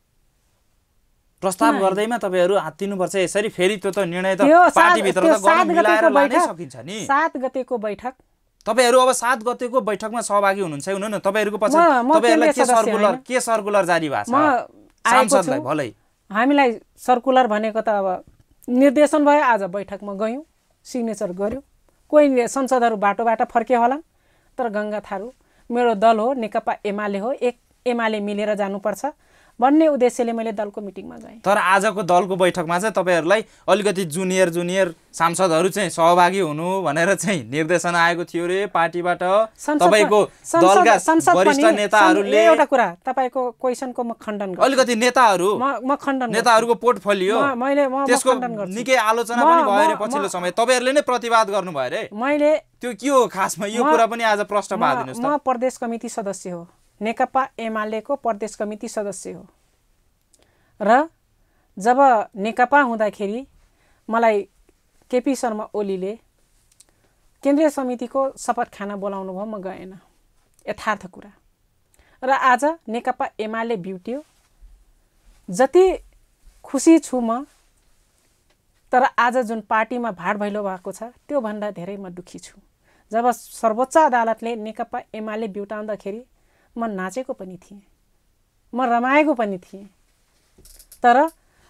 प्रस्ताव गर्दैमा तपाईँहरू हात्तिनुपर्छ यसरी, फेरि त्यो त निर्णय त पार्टीभित्र त गर्न मिलाएर लानै सकिन्छ नि। सात गतेको बैठक तपाईहरु अब सात गतेको बैठकमा सहभागी हुनुहुन्छ हुनु न? तपाईहरुको पछि तपाईहरुलाई के सर्कुलर के सर्कुलर जारी भएको छ सांसदलाई? भलै हामीलाई सर्कुलर भनेको त अब निर्देशन भयो। आज बैठकमा गयौं, सिग्नेचर गर्यो, कोही संसदहरु बाटोबाट फर्के होला, तर गंगा थारू मेरो दल हो, नेकपा एमाले हो, एक एमाले मिलेर जानुपर्छ भन्ने उद्देश्यले मैले दलको मिटिङमा गएँ। तर आजको दलको बैठकमा चाहिँ तपाईहरुलाई अलिकति जुनियर जुनियर सांसदहरु चाहिँ सहभागी हुनु भनेर चाहिँ निर्देशन आएको थियो रे पार्टीबाट। तपाईको दलका वरिष्ठ नेताहरुले एउटा कुरा तपाईको क्वेशनको म खण्डन गर्छु। अलिकति नेताहरु म खण्डन नेताहरुको पोर्टफोलियो मैले म खण्डन गर्छु। निकै आलोचना पनि भयो रे पछिल्लो समय, तपाईहरुले नै प्रतिवाद गर्नु भयो रे। मैले त्यो के हो खासमा यो कुरा पनि आज प्रश्न पार्दिनुस् त। म प्रदेश कमिटी सदस्य हो, नेकपा एमालेको प्रदेश कमिटी सदस्य हो, र जब नेकपा हुँदाखेरि मलाई केपी शर्मा ओलीले केन्द्रीय समितिको शपथ खाना बोलाउनु भयो, म गएन, यथार्थ कुरा। र आज नेकपा एमाले ब्युट्यो, जति खुसी छु म, तर आज जुन पार्टीमा भाड भैलो भएको छ त्यो भन्दा धेरै म दुखी छु। जब सर्वोच्च अदालतले नेकपा एमाले ब्युटाउँदाखेरि म नाचेको पनि थिएँ, म रमाएको पनि थिएँ, तर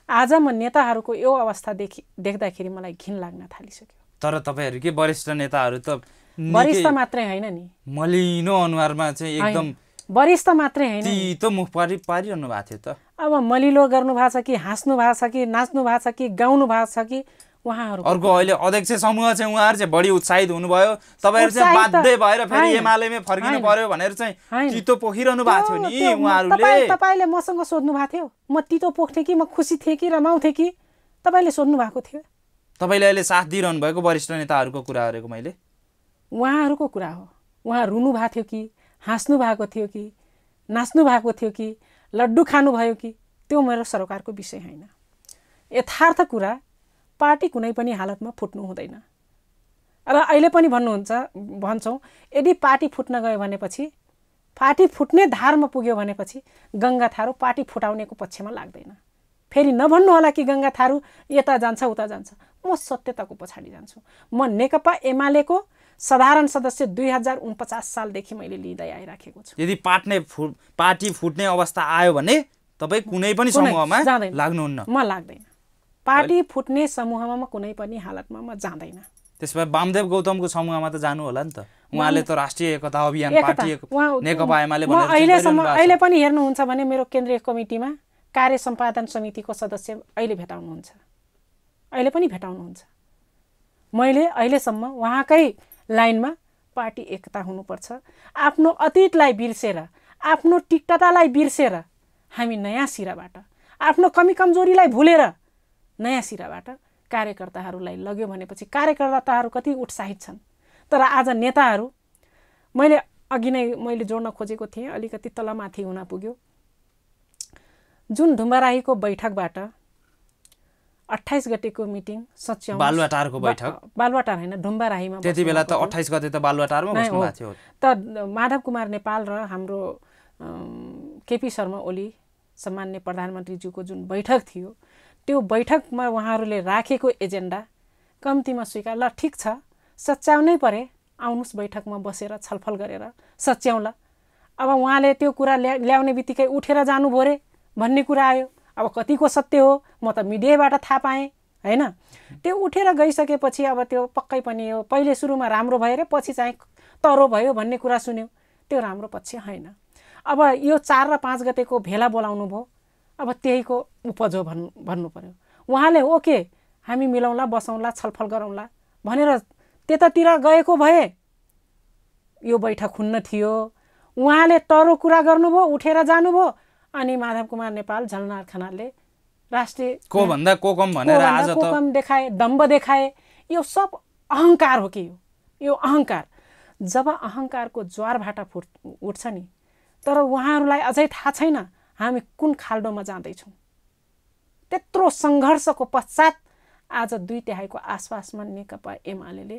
आज म नेताहरूको यो अवस्था देखि देख्दाखेरि मलाई घिन लाग्न थालिसक्यो। तर तपाईँहरू के वरिष्ठ नेताहरू त वरिष्ठ मात्रै होइन नि, मलिनो अनुहारमा चाहिँ एकदम वरिष्ठ मात्रै होइन, तितो मुख पारि पारिरहनु भएको थियो त। अब मलिलो गर्नु भएको छ कि हाँस्नु भएको छ कि नाच्नु भएको छ कि गाउनु भएको छ कि उहाँहरू। अर्को अहिले अध्यक्ष समूह चाहिँ उहाँहरू चाहिँ बढी उत्साहित हुनुभयो, तपाईँहरू चाहिँ बाध्य भएर फेरि एमालेमै फर्किनु पर्यो भनेर चाहिँ तितो पोखिरहनु भएको थियो नि उहाँहरूले। तपाईँले मसँग सोध्नु भएको थियो म तितो पोख्थेँ कि म खुसी थिएँ कि रमाउँथेँ कि, तपाईँले सोध्नु भएको थियो। तपाईँले अहिले साथ दिइरहनु भएको वरिष्ठ नेताहरूको कुरा गरेको मैले, उहाँहरूको कुरा हो। उहाँ रुनु भएको थियो कि हाँस्नु भएको थियो कि नाच्नु भएको थियो कि लड्डु खानुभयो कि, त्यो मेरो सरोकारको विषय होइन। यथार्थ कुरा, पार्टी कुनै पनि हालतमा फुट्नु हुँदैन। र अहिले पनि भन्नुहुन्छ भन्छौँ यदि पार्टी फुट्न गयो भनेपछि, पार्टी फुट्ने धारमा पुग्यो भनेपछि गङ्गा थारू पार्टी फुटाउनेको पक्षमा लाग्दैन। फेरि नभन्नु होला कि गङ्गा थारू यता जान्छ उता जान्छ, म सत्यताको पछाडि जान्छु। म नेकपा एमालेको साधारण सदस्य दुई हजार उनपचास सालदेखि मैले लिँदै आइराखेको छु। यदि पार्टी फु पार्टी फुट्ने अवस्था आयो भने तपाईँ कुनै पनि समूहमा लाग्नुहुन्न? म लाग्दैन। पार्टी फुट्ने समूहमा म कुनै पनि हालतमा म जाँदैन। त्यसो भए वामदेव गौतमको समूहमा त जानु होला नि त, उहाँले त राष्ट्रिय एकता अभियान पार्टी नेकपा एमाले भनेर अहिलेसम्म अहिले पनि हेर्नुहुन्छ भने मेरो केन्द्रीय कमिटीमा कार्य सम्पादन समितिको सदस्य अहिले भेटाउनुहुन्छ, अहिले पनि भेटाउनुहुन्छ। मैले अहिलेसम्म उहाँकै लाइनमा पार्टी एकता हुनुपर्छ, आफ्नो अतीतलाई बिर्सेर, आफ्नो टिकटतालाई बिर्सेर हामी नयाँ सिराबाट, आफ्नो कमी कमजोरीलाई भुलेर नयाँ सिराबाट कार्यकर्ताहरूलाई लग्यो भनेपछि कार्यकर्ताहरू कति उत्साहित छन्। तर आज नेताहरू, मैले अघि नै मैले जोड्न खोजेको थिएँ, अलिकति तलमाथि हुन पुग्यो। जुन ढुम्बाराहीको बैठकबाट अट्ठाइस गतेको मिटिङ सच्याउनु, बालुवाटारको बैठक, बालुवाटार होइन ढुम्बाराहीमा, त्यति बेला त अट्ठाइस गते त बालुवाटारमा बस्नु भएको थियो। त माधव कुमार नेपाल र हाम्रो केपी शर्मा ओली सम्मान्य प्रधानमन्त्रीज्यूको जुन बैठक थियो, त्यो बैठकमा उहाँहरूले राखेको एजेन्डा कम्तीमा स्वीकार, ल ठिक छ सच्याउनै परे, आउनुहोस् बैठकमा बसेर छलफल गरेर सच्याउला। अब उहाँले त्यो कुरा ल्या ल्याउने बित्तिकै उठेर जानुभयो रे भन्ने कुरा आयो। अब कतिको सत्य हो म त मिडियाबाट थाहा पाएँ होइन। त्यो उठेर गइसकेपछि अब त्यो पक्कै पनि हो, पहिले सुरुमा राम्रो भयो रे पछि चाहिँ तरो भयो भन्ने कुरा सुन्यौँ, त्यो राम्रो पक्ष होइन। अब यो चार र पाँच गतेको भेला बोलाउनु भयो, अब त्यहीको उपज हो भन्नु भन्नु पर्यो। उहाँले ओके हामी मिलाउँला बसौँला छलफल गरौँला भनेर त्यतातिर गएको भए यो बैठक हुन्न थियो। उहाँले तरो कुरा गर्नुभयो, उठेर जानुभयो, अनि माधव कुमार नेपाल झलनाथ खनालले राष्ट्रिय को भन्दा को कम भनेर आज त को कम देखाए, दम्ब देखाए। यो सब अहङ्कार हो कि यो यो अहङ्कार। जब अहङ्कारको ज्वारभाटा फुट उठ्छ नि, तर उहाँहरूलाई अझै थाहा छैन हामी कुन खाल्डोमा जाँदैछौँ। त्यत्रो सङ्घर्षको पश्चात आज दुई तिहाईको आसपासमा नेकपा एमाले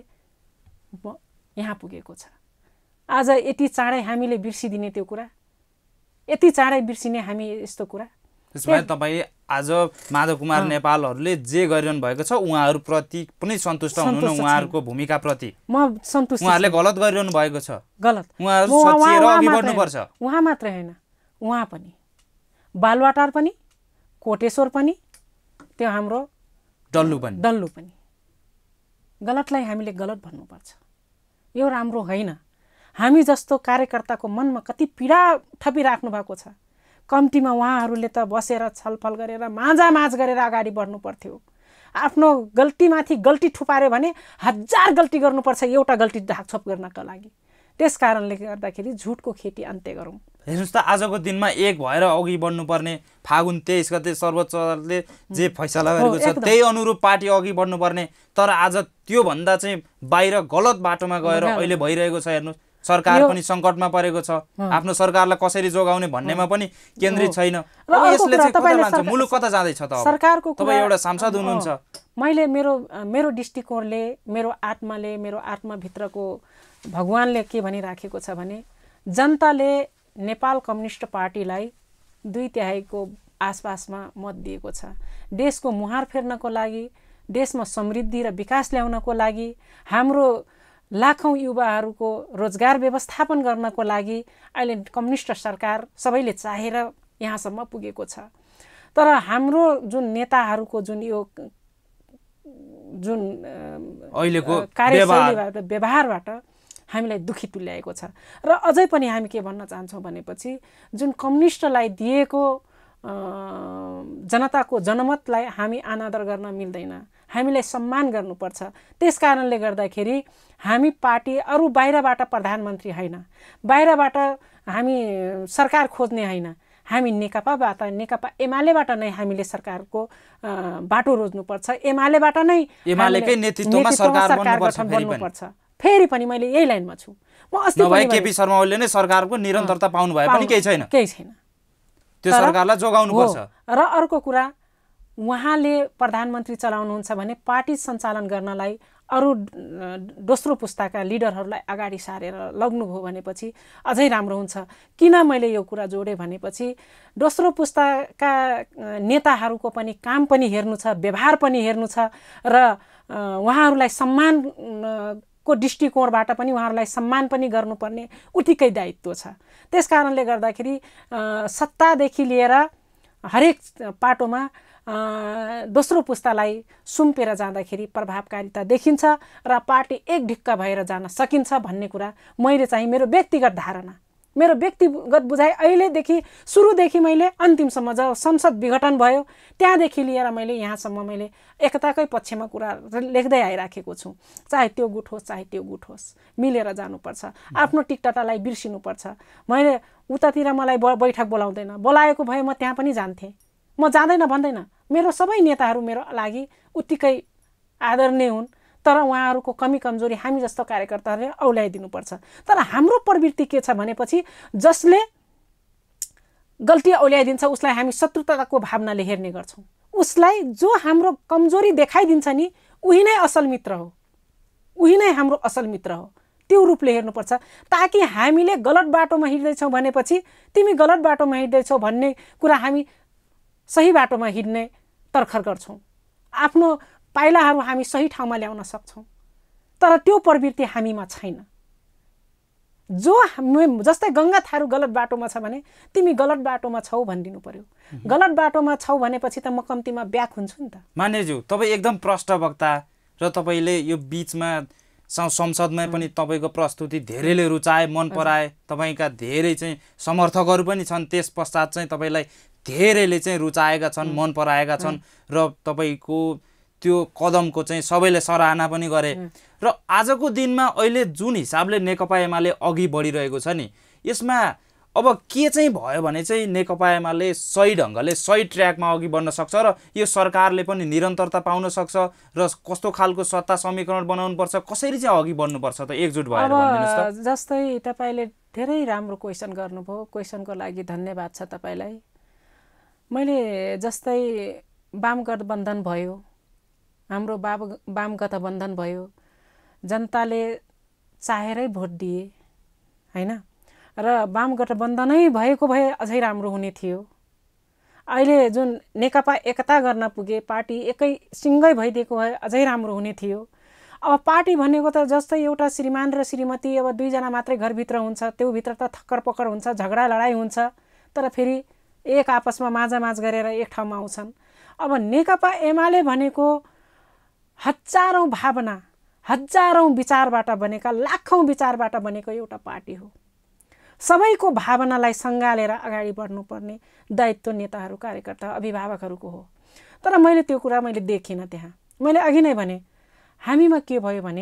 यहाँ पुगेको छ। आज यति चाँडै हामीले बिर्सिदिने त्यो कुरा, यति चाँडै बिर्सिने हामी यस्तो कुरा। त्यसमा तपाईँ आज माधव कुमार नेपालहरूले जे गरिरहनु भएको छ उहाँहरूप्रति पनि सन्तुष्ट हुनुहुन्न? उहाँहरूको भूमिकाप्रति म सन्तुष्ट। उहाँहरूले गलत गरिरहनु भएको छ, गलत उहाँहरू सचिएर अघि बढ्नुपर्छ। उहाँ मात्रै होइन, उहाँ पनि, बालुवाटार पनि, कोटेश्वर पनि, त्यो हाम्रो डल्लु पनि डल्लु पनि। गलतलाई हामीले गलत भन्नुपर्छ, यो राम्रो होइन। हामी जस्तो कार्यकर्ताको मनमा कति पीडा थपिराख्नु भएको छ। कम्तीमा उहाँहरूले त बसेर छलफल गरेर माझामाझ गरेर अगाडि बढ्नु पर्थ्यो। आफ्नो गल्तीमाथि गल्ती ठुपार्यो भने हजार गल्ती गर्नुपर्छ एउटा गल्ती ढाकछोप गर्नका लागि। त्यस कारणले गर्दाखेरि झुटको खेती अन्त्य गरौँ। हेर्नुहोस् त, आजको दिनमा एक भएर अघि बढ्नुपर्ने, फागुन तेइस गते सर्वोच्च अदालतले जे फैसला गरेको छ त्यही अनुरूप पार्टी अघि बढ्नुपर्ने, तर आज त्योभन्दा चाहिँ बाहिर गलत बाटोमा गएर अहिले भइरहेको छ। हेर्नुहोस्, सरकार पनि सङ्कटमा परेको छ, आफ्नो सरकारलाई कसरी जोगाउने भन्नेमा पनि केन्द्रित छैन। यसले चाहिँ कता लान्छ, मुलुक कता जाँदैछ त? सरकारको तपाईँ एउटा सांसद हुनुहुन्छ। मैले मेरो मेरो दृष्टिकोणले, मेरो आत्माले, मेरो आत्माभित्रको भगवानले के भनिराखेको छ भने जनताले नेपाल कम्युनिस्ट पार्टीलाई दुई तिहाईको आसपासमा मत दिएको छ। देशको मुहार फेर्नको लागि, देशमा समृद्धि र विकास ल्याउनको लागि, हाम्रो लाखौँ युवाहरूको रोजगार व्यवस्थापन गर्नको लागि अहिले कम्युनिस्ट सरकार सबैले चाहेर यहाँसम्म पुगेको छ। तर हाम्रो जुन नेताहरूको जुन यो जुन अहिलेको कार्यशैलीबाट व्यवहारबाट हामीलाई दुखी तुल्याएको छ। र अझै पनि हामी के भन्न चाहन्छौँ भनेपछि जुन कम्युनिस्टलाई दिएको जनताको जनमतलाई हामी अनादर गर्न मिल्दैन, हामीलाई सम्मान गर्नुपर्छ। त्यस कारणले गर्दाखेरि हामी पार्टी अरू बाहिरबाट प्रधानमन्त्री होइन, बाहिरबाट हामी सरकार खोज्ने होइन, हामी नेकपाबाट नेकपा एमालेबाट नै हामीले सरकारको बाटो रोज्नुपर्छ। एमालेबाट नै एमालेकै नेतृत्वमा सरकार बन्नुपर्छ। फेरि पनि मैले यही लाइनमा छु। म अस्ति पनि केपी शर्मा ओलीले नै सरकारको निरन्तरता पाउनु भए पनि केही छैन, केही छैन। त्यो सरकारलाई जोगाउनु पर्छ। र अर्को कुरा, उहाँले प्रधानमन्त्री चलाउनुहुन्छ भने पार्टी सञ्चालन गर्नलाई अरू दोस्रो पुस्ताका लिडरहरूलाई अगाडि सारेर लग्नुभयो भनेपछि अझै राम्रो हुन्छ। किन मैले यो कुरा जोडेँ भनेपछि दोस्रो पुस्ताका नेताहरूको पनि काम पनि हेर्नु छ, व्यवहार पनि हेर्नु छ र उहाँहरूलाई सम्मानको दृष्टिकोणबाट पनि उहाँहरूलाई सम्मान पनि गर्नुपर्ने उत्तिकै दायित्व छ। त्यस कारणले गर्दाखेरि सत्तादेखि लिएर हरेक पाटोमा दोस्रो पुस्तालाई सुम्पेर जाँदाखेरि प्रभावकारिता देखिन्छ र पार्टी एक ढिक्का भएर जान सकिन्छ भन्ने कुरा मैले चाहिँ मेरो व्यक्तिगत धारणा, मेरो व्यक्तिगत बुझाइ अहिलेदेखि सुरुदेखि मैले अन्तिमसम्म जब संसद विघटन भयो त्यहाँदेखि लिएर मैले यहाँसम्म मैले एकताकै पक्षमा कुरा लेख्दै आइराखेको छु। चाहे त्यो गुट होस् चाहे त्यो गुट होस्, मिलेर जानुपर्छ, आफ्नो टिकटटालाई बिर्सिनुपर्छ। मैले उतातिर मलाई बैठक बोलाउँदैन, बोलाएको भए म त्यहाँ पनि जान्थेँ, म जाँदैन भन्दैन। मेरो सबै नेताहरू मेरो लागि उत्तिकै आदरणीय हुन्, तर उहाँहरूको कमी कमजोरी हामी जस्तो कार्यकर्ताहरूले औल्याइदिनुपर्छ। तर हाम्रो प्रवृत्ति के छ भनेपछि जसले गल्ती औल्याइदिन्छ उसलाई हामी शत्रुताको भावनाले हेर्ने गर्छौँ। उसलाई जो हाम्रो कमजोरी देखाइदिन्छ नि उही नै असल मित्र हो, उही नै हाम्रो असल मित्र हो। त्यो रूपले हेर्नुपर्छ ताकि हामीले गलत बाटोमा हिँड्दैछौँ भनेपछि तिमी गलत बाटोमा हिँड्दैछौ भन्ने कुरा हामी सही बाटोमा हिँड्ने तर्खर गर्छौँ, आफ्नो पाइलाहरू हामी सही ठाउँमा ल्याउन सक्छौँ। तर त्यो प्रवृत्ति हामीमा छैन। जो जस्तै गङ्गा थारू गलत बाटोमा छ भने तिमी गलत बाटोमा छौ भनिदिनु पर्यो। गलत बाटोमा छौ भनेपछि त म कम्तीमा ब्याक हुन्छु नि त। मान्यज्यू, तपाईँ एकदम प्रष्ट वक्ता र तपाईँले यो बिचमा संसदमा पनि तपाईँको प्रस्तुति धेरैले रुचाए, मन पराए, तपाईँका धेरै चाहिँ समर्थकहरू पनि छन्। त्यस पश्चात चाहिँ तपाईँलाई धेरैले चाहिँ रुचाएका छन्, मन पराएका छन् र तपाईँको त्यो कदमको चाहिँ सबैले सराहना पनि गरे। र आजको दिनमा अहिले जुन हिसाबले नेकपा एमाले अघि बढिरहेको छ नि, यसमा अब के चाहिँ भयो भने चाहिँ नेकपा एमाले सही ढङ्गले सही ट्र्याकमा अघि बढ्न सक्छ र यो सरकारले पनि निरन्तरता पाउन सक्छ र कस्तो खालको सत्ता समीकरण बनाउनुपर्छ, कसरी चाहिँ अघि बढ्नुपर्छ त एकजुट भएर भनिदिनुहोस् त। जस्तै तपाईँले धेरै राम्रो क्वेसन गर्नुभयो, क्वेसनको लागि धन्यवाद छ तपाईँलाई। मैले जस्तै वाम गठबन्धन भयो, हाम्रो वाम वाम गठबन्धन भयो, जनताले चाहेरै भोट दिए हैन, र वाम गठबन्धनै भएको भए अझै राम्रो हुने थियो। अहिले जुन नेकपा एकता गर्न पुगे, पार्टी एकै सिङ्गै भइदिएको भए अझै राम्रो हुने थियो। अब पार्टी भनेको त जस्तै एउटा श्रीमान र श्रीमती, अब दुईजना मात्रै घरभित्र हुन्छ, त्यो भित्र त थक्कर पक्कर हुन्छ, झगडा लडाइँ हुन्छ, तर फेरि एक आपसमा माझामाझ गरेर एक ठाउँमा आउँछन्। अब नेकपा एमाले भनेको हजारौँ भावना, हजारौँ विचारबाट बनेका, लाखौँ विचारबाट बनेको एउटा पार्टी हो। सबैको भावनालाई सङ्गालेर अगाडि बढ्नुपर्ने दायित्व नेताहरू, कार्यकर्ता, अभिभावकहरूको हो। तर मैले त्यो कुरा मैले देखिनँ त्यहाँ। मैले अघि नै भने हामीमा के भयो भने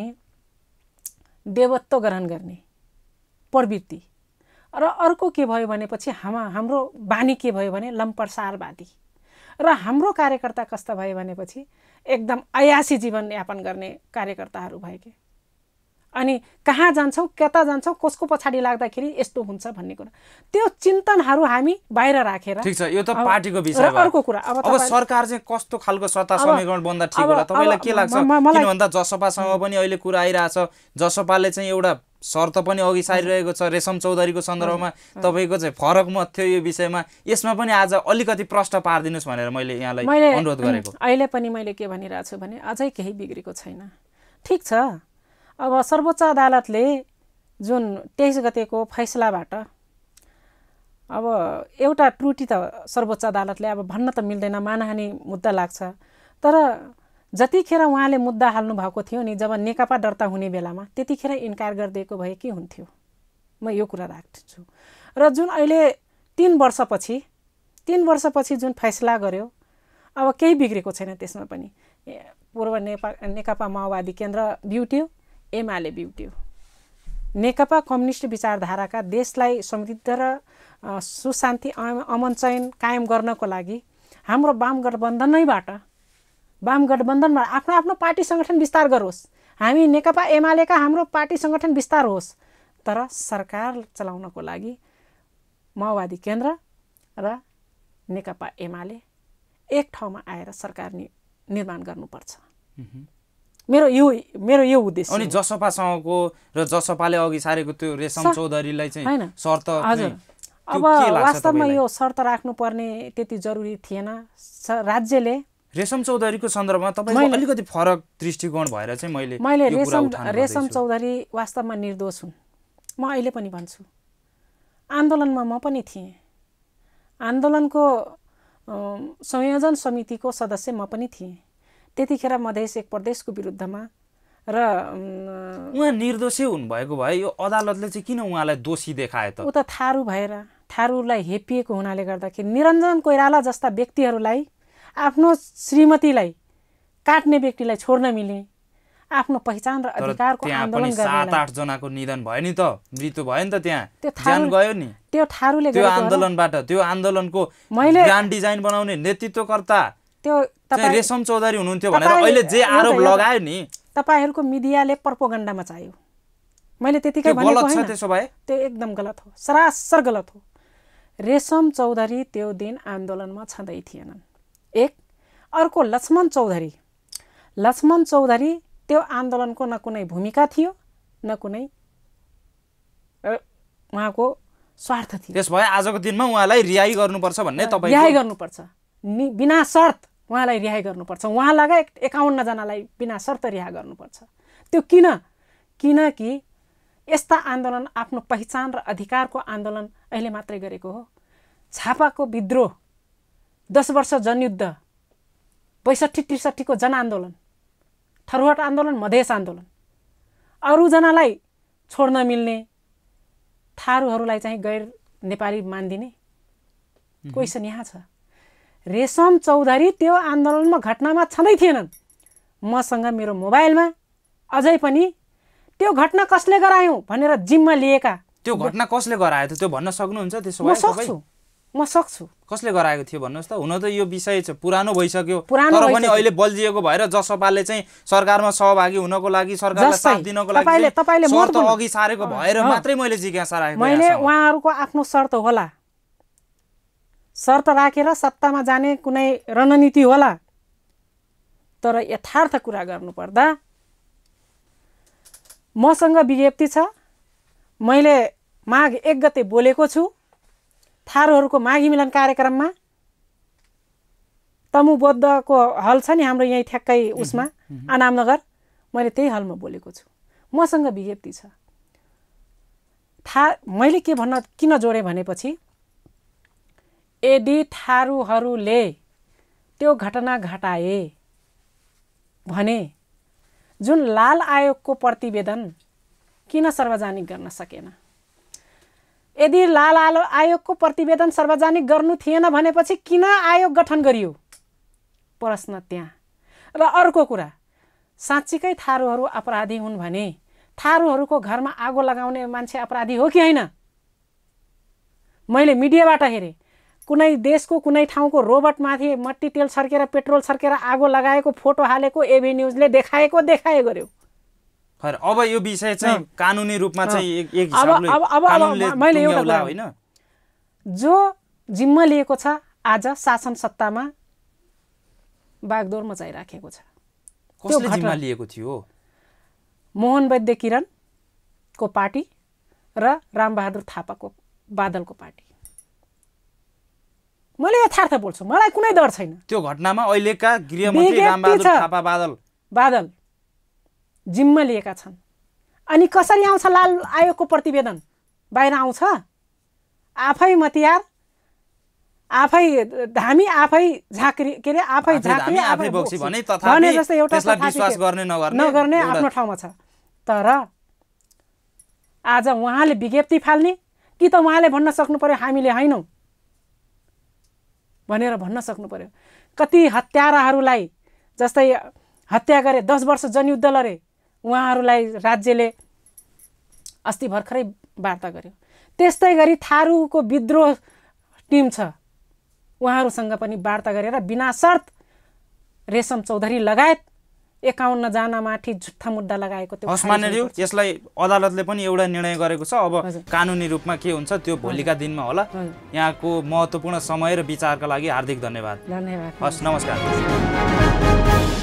देवत्व ग्रहण गर्ने प्रवृत्ति, र अर्को के भयो भनेपछि हाम हाम्रो बानी के भयो भने लम्परसारवादी, र हाम्रो कार्यकर्ता कस्ता भयो भनेपछि एकदम अयासी जीवनयापन गर्ने कार्यकर्ताहरू भए के। अनि कहाँ जान्छौँ, कता जान्छौँ, कसको पछाडि लाग्दाखेरि यस्तो हुन्छ भन्ने कुरा, त्यो चिन्तनहरू हामी बाहिर राखेर। ठिक छ, यो त पार्टीको विषय भयो। अर्को कुरा, अब अब सरकार चाहिँ कस्तो खालको सत्ता समीकरण बन्दा ठिक होला तपाईँलाई के लाग्छ? किन भन्दा जसपासँग पनि अहिले कुरा आइरहेछ, जसपाले चाहिँ एउटा शर्त पनि अघि सारिरहेको छ रेशम चौधरीको सन्दर्भमा, तपाईँको चाहिँ फरक मत थियो यो विषयमा, यसमा पनि आज अलिकति प्रश्न पारिदिनुहोस् भनेर मैले यहाँलाई अनुरोध गरेको। अहिले पनि मैले के भनिरहेको छु भने अझै केही बिग्रेको छैन। ठिक छ, अब सर्वोच्च अदालतले जुन तेइस गतेको फैसलाबाट अब एउटा त्रुटि त सर्वोच्च अदालतले अब भन्न त मिल्दैन, मानहानि मुद्दा लाग्छ, तर जतिखेर उहाँले मुद्दा हाल्नु भएको थियो नि जब नेकपा दर्ता हुने बेलामा त्यतिखेर इन्कार गरिदिएको भए के हुन्थ्यो, म यो कुरा राख्छु। र जुन अहिले तीन वर्षपछि तीन वर्षपछि जुन फैसला गर्यो अब केही बिग्रेको छैन त्यसमा पनि। पूर्व नेपा नेकपा माओवादी केन्द्र बिउट्यो, एमाले बिउट्यो। नेकपा कम्युनिस्ट विचारधाराका देशलाई समृद्ध र सुशान्ति अमन चयन कायम गर्नको लागि हाम्रो वाम गठबन्धनैबाट वाम गठबन्धनबाट आफ्नो आफ्नो पार्टी सङ्गठन विस्तार गरोस्, हामी नेकपा एमालेका हाम्रो पार्टी सङ्गठन विस्तार होस्, तर सरकार चलाउनको लागि माओवादी केन्द्र र नेकपा एमाले एक ठाउँमा आएर सरकार निर्माण गर्नुपर्छ। मेरो यो मेरो यो उद्देश्य। अनि जसपासँगको र जसपाले अघि सारेको त्यो रेशम चौधरीलाई चाहिँ शर्त हजुर अब वास्तवमा यो शर्त राख्नुपर्ने त्यति जरुरी थिएन। राज्यले रेशम चौधरीको सन्दर्भमा तपाईको अलिकति फरक दृष्टिकोण भएर चाहिँ मैले मैले रेशम रेशम चौधरी वास्तवमा निर्दोष हुन्। म अहिले पनि भन्छु, आन्दोलनमा म पनि थिएँ, आन्दोलनको संयोजन समितिको सदस्य म पनि थिएँ। त्यतिखेर मधेस एक प्रदेशको विरुद्धमा र उहाँ निर्दोषै हुनुभएको भए यो अदालतले चाहिँ किन उहाँलाई दोषी देखाए त? ऊ त थारू भएर थारूलाई हेपिएको हुनाले गर्दाखेरि निरञ्जन कोइराला जस्ता व्यक्तिहरूलाई आफ्नो श्रीमतीलाई काट्ने व्यक्तिलाई छोड्न मिल्ने, आफ्नो पहिचान र अधिकारको आन्दोलन गर्ने सात आठ जनाको निधन भयो नि त, मृत्यु भयो नि त, त्यहाँ ज्यान गयो नि त्यो थारूले त्यो आन्दोलनबाट। त्यो आन्दोलनको ग्रान्ड डिजाइन बनाउने नेतृत्वकर्ता त्यो रेशम चौधरी हुनुहुन्थ्यो भनेर अहिले जे आरोप लगायो नि तपाईहरुको मिडियाले प्रोपोगन्डामा चाहियो। मैले त्यतिकै भनेको हैन, गलत छ त्यसो भए त्यो एकदम गलत हो, सरासर गलत हो। रेशम चौधरी त्यो दिन आन्दोलनमा छँदै थिएनन्। एक अर्को लक्ष्मण चौधरी लक्ष्मण चौधरी त्यो आन्दोलनको न कुनै भूमिका थियो न कुनै उहाँको स्वार्थ थियो। त्यस भए आजको दिनमा उहाँलाई रिहाई गर्नुपर्छ भन्ने तपाईको रिहाई गर्नुपर्छ, बिना शर्त उहाँलाई रिहाई गर्नुपर्छ। उहाँ लगायत एकाउन्न जनालाई बिना शर्त रिहा गर्नुपर्छ। त्यो किन? किनकि यस्ता आन्दोलन आफ्नो पहिचान र अधिकारको आन्दोलन अहिले मात्रै गरेको हो। झापाको विद्रोह, दस वर्ष जनयुद्ध, बैसठी त्रिसठीको जनआन्दोलन, थरुहट आन्दोलन, मधेस आन्दोलन, अरूजनालाई छोड्न मिल्ने, थारूहरूलाई चाहिँ गैर नेपाली मानिदिने क्वेसन यहाँ छ। रेशम चौधरी त्यो आन्दोलनमा घटनामा छँदै थिएनन्। मसँग मेरो मोबाइलमा अझै पनि त्यो घटना कसले गरायो भनेर जिम्मा लिएका। त्यो घटना कसले गरायो त त्यो भन्न सक्नुहुन्छ? त्यसो भए म सक्छु म सक्छु कसले गराएको थियो भन्नुहोस् त। हुन त यो विषय चाहिँ पुरानो भइसक्यो, तर पनि अहिले बल्झिएको भएर जसपाले चाहिँ सरकारमा सहभागी हुनको लागि, सरकारलाई साथ दिनको लागि तपाईले शर्त अघि सारेको भएर मात्रै मैले जिज्ञासा राखेको। मैले उहाँहरुको आफ्नो शर्त होला, शर्त राखेर सत्तामा जाने कुनै रणनीति होला, तर यथार्थ कुरा गर्नुपर्दा मसँग विज्ञप्ति छ। मैले माघ एक गते बोलेको छु थारूहरूको माघी मिलन कार्यक्रममा। तमु बौद्धको हल छ नि हाम्रो यही ठ्याक्कै उसमा अनामनगर, मैले त्यही हलमा बोलेको छु। मसँग विज्ञप्ति छ। था मैले के भन्न किन जोडे भनेपछि यदि थारूहरूले त्यो घटना घटाए भने जुन लाल आयोगको प्रतिवेदन किन सार्वजनिक गर्न सकेन? यदि लाल आयोगको प्रतिवेदन सार्वजनिक गर्नु थिएन भनेपछि किन आयोग गठन गरियो? प्रश्न त्यहाँ। र अर्को कुरा, साँच्चीकै थारूहरू अपराधी हुन् भने थारूहरूको घरमा आगो लगाउने मान्छे अपराधी हो कि होइन? मैले मिडियाबाट हेरेँ कुनै देशको कुनै ठाउँको रोबोटमाथि मट्टी तेल छर्केर पेट्रोल छर्केर आगो लगाएको फोटो हालेको एबी न्यूजले देखाएको देखाए गर्यो। अब यो विषय चाहिँ कानुनी रूपमा चाहिँ एक हिसाबले कानुनले मैले एउटा होइन, जो जिम्मा लिएको छ आज शासन सत्तामा बागडोर मचाइराखेको छ। कसले जिम्मा लिएको थियो? मोहन वैद्य किरणको पार्टी र रामबहादुर थापाको बादलको पार्टी। मैले यथार्थ बोल्छु, मलाई कुनै डर छैन। त्यो घटनामा अहिलेका गृहमन्त्री रामबहादुर थापा बादल बादल जिम्मा लिएका छन्। अनि कसरी आउँछ लाल आयोगको प्रतिवेदन? बाहिर आउँछ? आफै मतियार, आफै धामी, आफै झाँक्री, के अरे आफै झाँक्री आफै बोक्सी भने तथापि जस्तै एउटा त्यसलाई विश्वास गर्ने नगर्ने नगर्ने आफ्नो ठाउँमा छ। तर आज उहाँले विज्ञप्ति फाल्ने कि त उहाँले भन्न सक्नु पर्यो हामीले हैनौँ भनेर भन्न सक्नु पर्यो। कति हत्याराहरूलाई जस्तै हत्या गरे, दस वर्ष जनयुद्ध लरे, उहाँहरूलाई राज्यले अस्ति भर्खरै वार्ता गर्यो। त्यस्तै गरी थारूको विद्रोह टिम छ, उहाँहरूसँग पनि वार्ता गरेर बिना शर्त रेशम चौधरी लगायत एकाउन्न जना माथि झुट्टा मुद्दा लगाएको त्यो हस् मान्यज्यू, यसलाई अदालतले पनि एउटा निर्णय गरेको छ। अब कानुनी रूपमा के हुन्छ त्यो भोलिका दिनमा होला। यहाँको महत्त्वपूर्ण समय र विचारका लागि हार्दिक धन्यवाद। धन्यवाद। हस्, नमस्कार।